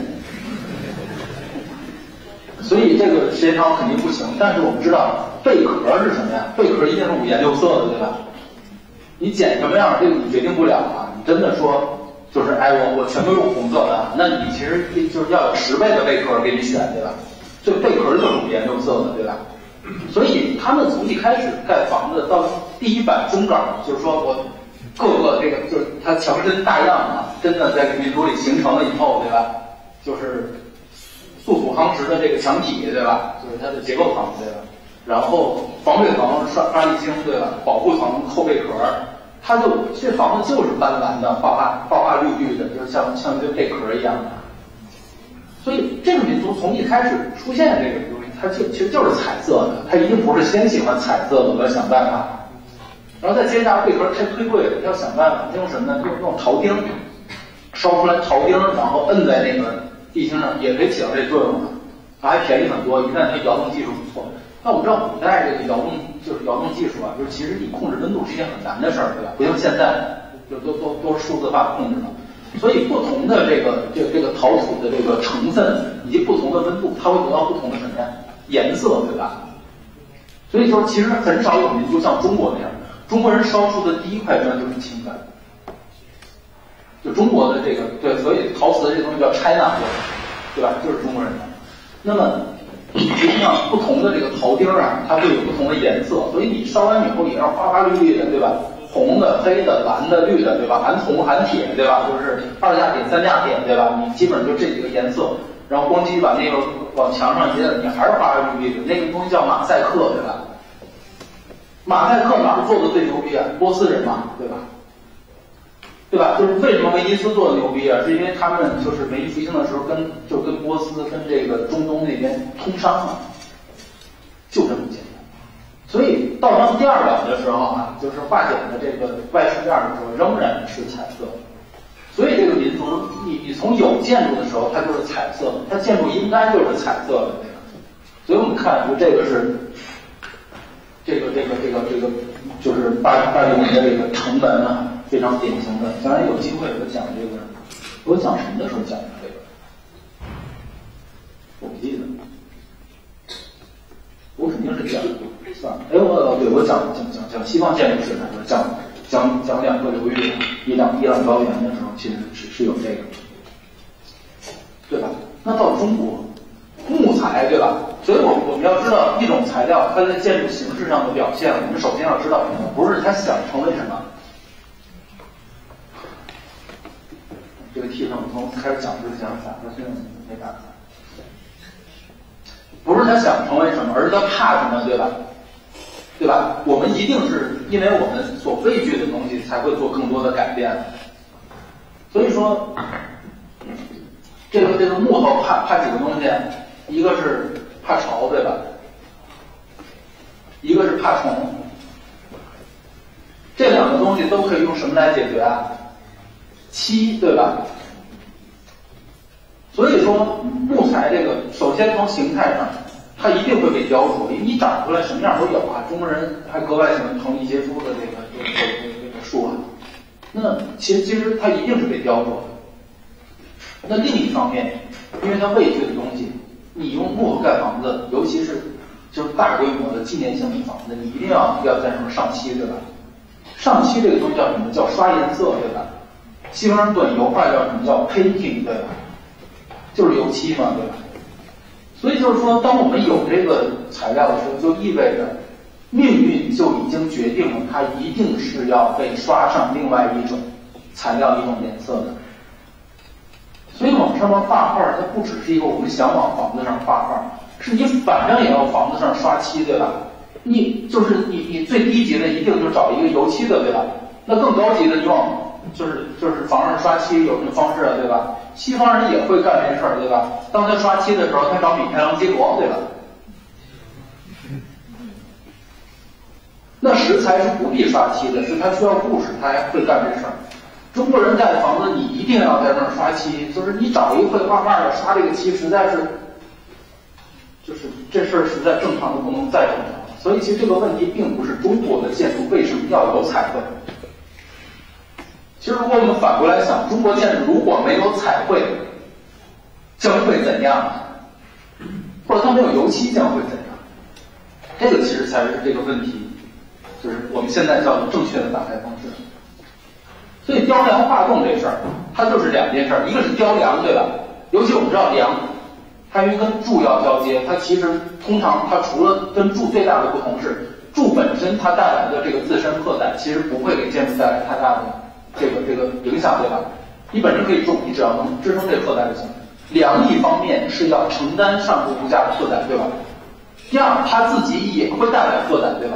所以这个时间长肯定不行。但是我们知道贝壳是什么呀？贝壳一定是5颜6色的，对吧？你剪什么样，这个你决定不了啊。你真的说就是我全都用红色的，那你其实就是要有10倍的贝壳给你选，对吧？这个贝壳就是5颜6色的，对吧？所以他们从一开始盖房子到第一版中港，就是说我各个这个就是它强身大样啊，真的在民族里形成了以后，对吧？就是素土夯实的这个墙体，对吧？就是它的结构层，对吧？然后防水层刷沥青，对吧？保护层扣贝壳，它这房子就是斑斓的，花绿绿的，就是像一个贝壳一样的。所以这个民族从一开始出现这个东西，它其实就是彩色的，它一定不是先喜欢彩色的，我要想办法。然后再接下贝壳太忒贵了，要想办法用什么呢？用陶钉，烧出来陶钉，然后摁在那个地形上，也可以起到这作用的，它还便宜很多。一旦它窑洞技术不错，那我们知道古代这个窑洞技术啊，就是其实你控制温度是一件很难的事儿，对吧？不像现在就都是数字化控制了。所以不同的这个陶土的这个成分以及不同的温度，它会得到不同的什么呀？颜色，对吧？所以说其实很少有民族像中国那样，中国人烧出的第一块砖就是青砖，就中国的这个对，所以陶瓷的这东西叫 China 对吧？就是中国人的。那么实际上不同的这个陶钉啊，它会有不同的颜色，所以你烧完以后也要花花绿绿的，对吧？红的、黑的、蓝的、绿的，对吧？含铜、含铁，对吧？就是2价铁、3价铁，对吧？你基本就这几个颜色，然后咣叽把那个往墙上一摁，你还是花花绿绿的。那个东西叫马赛克，对吧？马赛克哪儿做的最牛逼啊？波斯人嘛，对吧？对吧？就是为什么威尼斯做的牛逼啊？是因为他们就是文艺复兴的时候跟波斯跟这个中东那边通商啊，就这么简单。所以到他们第2版的时候啊，就是化简的这个外饰面的时候，仍然是彩色。所以这个民族，你从有建筑的时候，它就是彩色的，它建筑应该就是彩色的那个。所以我们看，就这个是这个就是巴比伦的这个城门啊，非常典型的。将来有机会我讲这个，我讲什么的时候讲这个，我不记得，我肯定是讲。算了，我讲西方建筑史的时候讲讲两个流域，一览高原的时候，其实是有这个，对吧？那到中国，木材，对吧？所以我们要知道一种材料它在建筑形式上的表现，我们首先要知道什么？不是它想成为什么。这个题上我从开始讲之前想说现在没办法，不是他想成为什么，而是他怕什么，对吧？对吧？我们一定是因为我们所畏惧的东西才会做更多的改变。所以说，这个木头怕几个东西，一个是怕潮，对吧？一个是怕虫。这两个东西都可以用什么来解决啊？漆，对吧？所以说木材这个，首先从形态上，它一定会被雕琢，因为你长出来什么样都有啊。中国人还格外喜欢藤艺结书的这个树啊，那其实它一定是被雕琢的。那另一方面，因为它畏惧的东西，你用木头盖房子，尤其是就是大规模的纪念性的房子，你一定要在上面上漆，对吧？上漆这个东西叫什么？叫刷颜色，对吧？西方人管油画叫什么？叫 painting， 对吧？就是油漆嘛，对吧？所以就是说，当我们有这个材料的时候，就意味着命运就已经决定了，它一定是要被刷上另外一种材料、一种颜色的。所以往上面画画，它不只是一个我们想往房子上画画，是你反正也要房子上刷漆，对吧？你最低级的一定就找一个油漆的，对吧？那更高级的你往就是房上刷漆有什么方式啊，对吧？西方人也会干这事儿，对吧？当他刷漆的时候，他找米开朗基罗，对吧？那石材是不必刷漆的，是他需要故事，他还会干这事儿。中国人盖房子，你一定要在那儿刷漆，就是你找一个会画画的刷这个漆，实在是，就是这事儿实在正常的不能再正常了。所以其实这个问题并不是中国的建筑为什么要有彩绘。其实如果我们反过来想，中国建筑如果没有彩绘，将会怎样？或者它没有油漆将会怎样？这个其实才是这个问题，就是我们现在叫正确的打开方式。所以雕梁画栋这事儿，它就是两件事儿，一个是雕梁，对吧？尤其我们知道梁，它因为跟柱要交接，它其实通常它除了跟柱最大的不同是，柱本身它带来的这个自身荷载，其实不会给建筑带来太大的这个影响，对吧？你本身可以住，你只要能支撑这个荷载就行。梁一方面是要承担上述物价的荷载，对吧？第二，它自己也会带来荷载，对吧？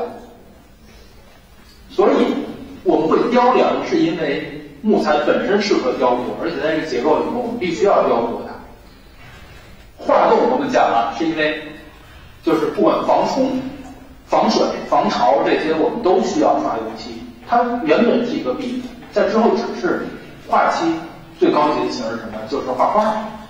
所以我们会雕梁，是因为木材本身适合雕琢，而且在这个结构里面我们必须要雕琢它。画栋我们讲了，是因为就是不管防虫、防水、防潮这些，我们都需要刷油漆。它原本是一个壁，在之后只是画漆最高级的形式是什么？就是画画。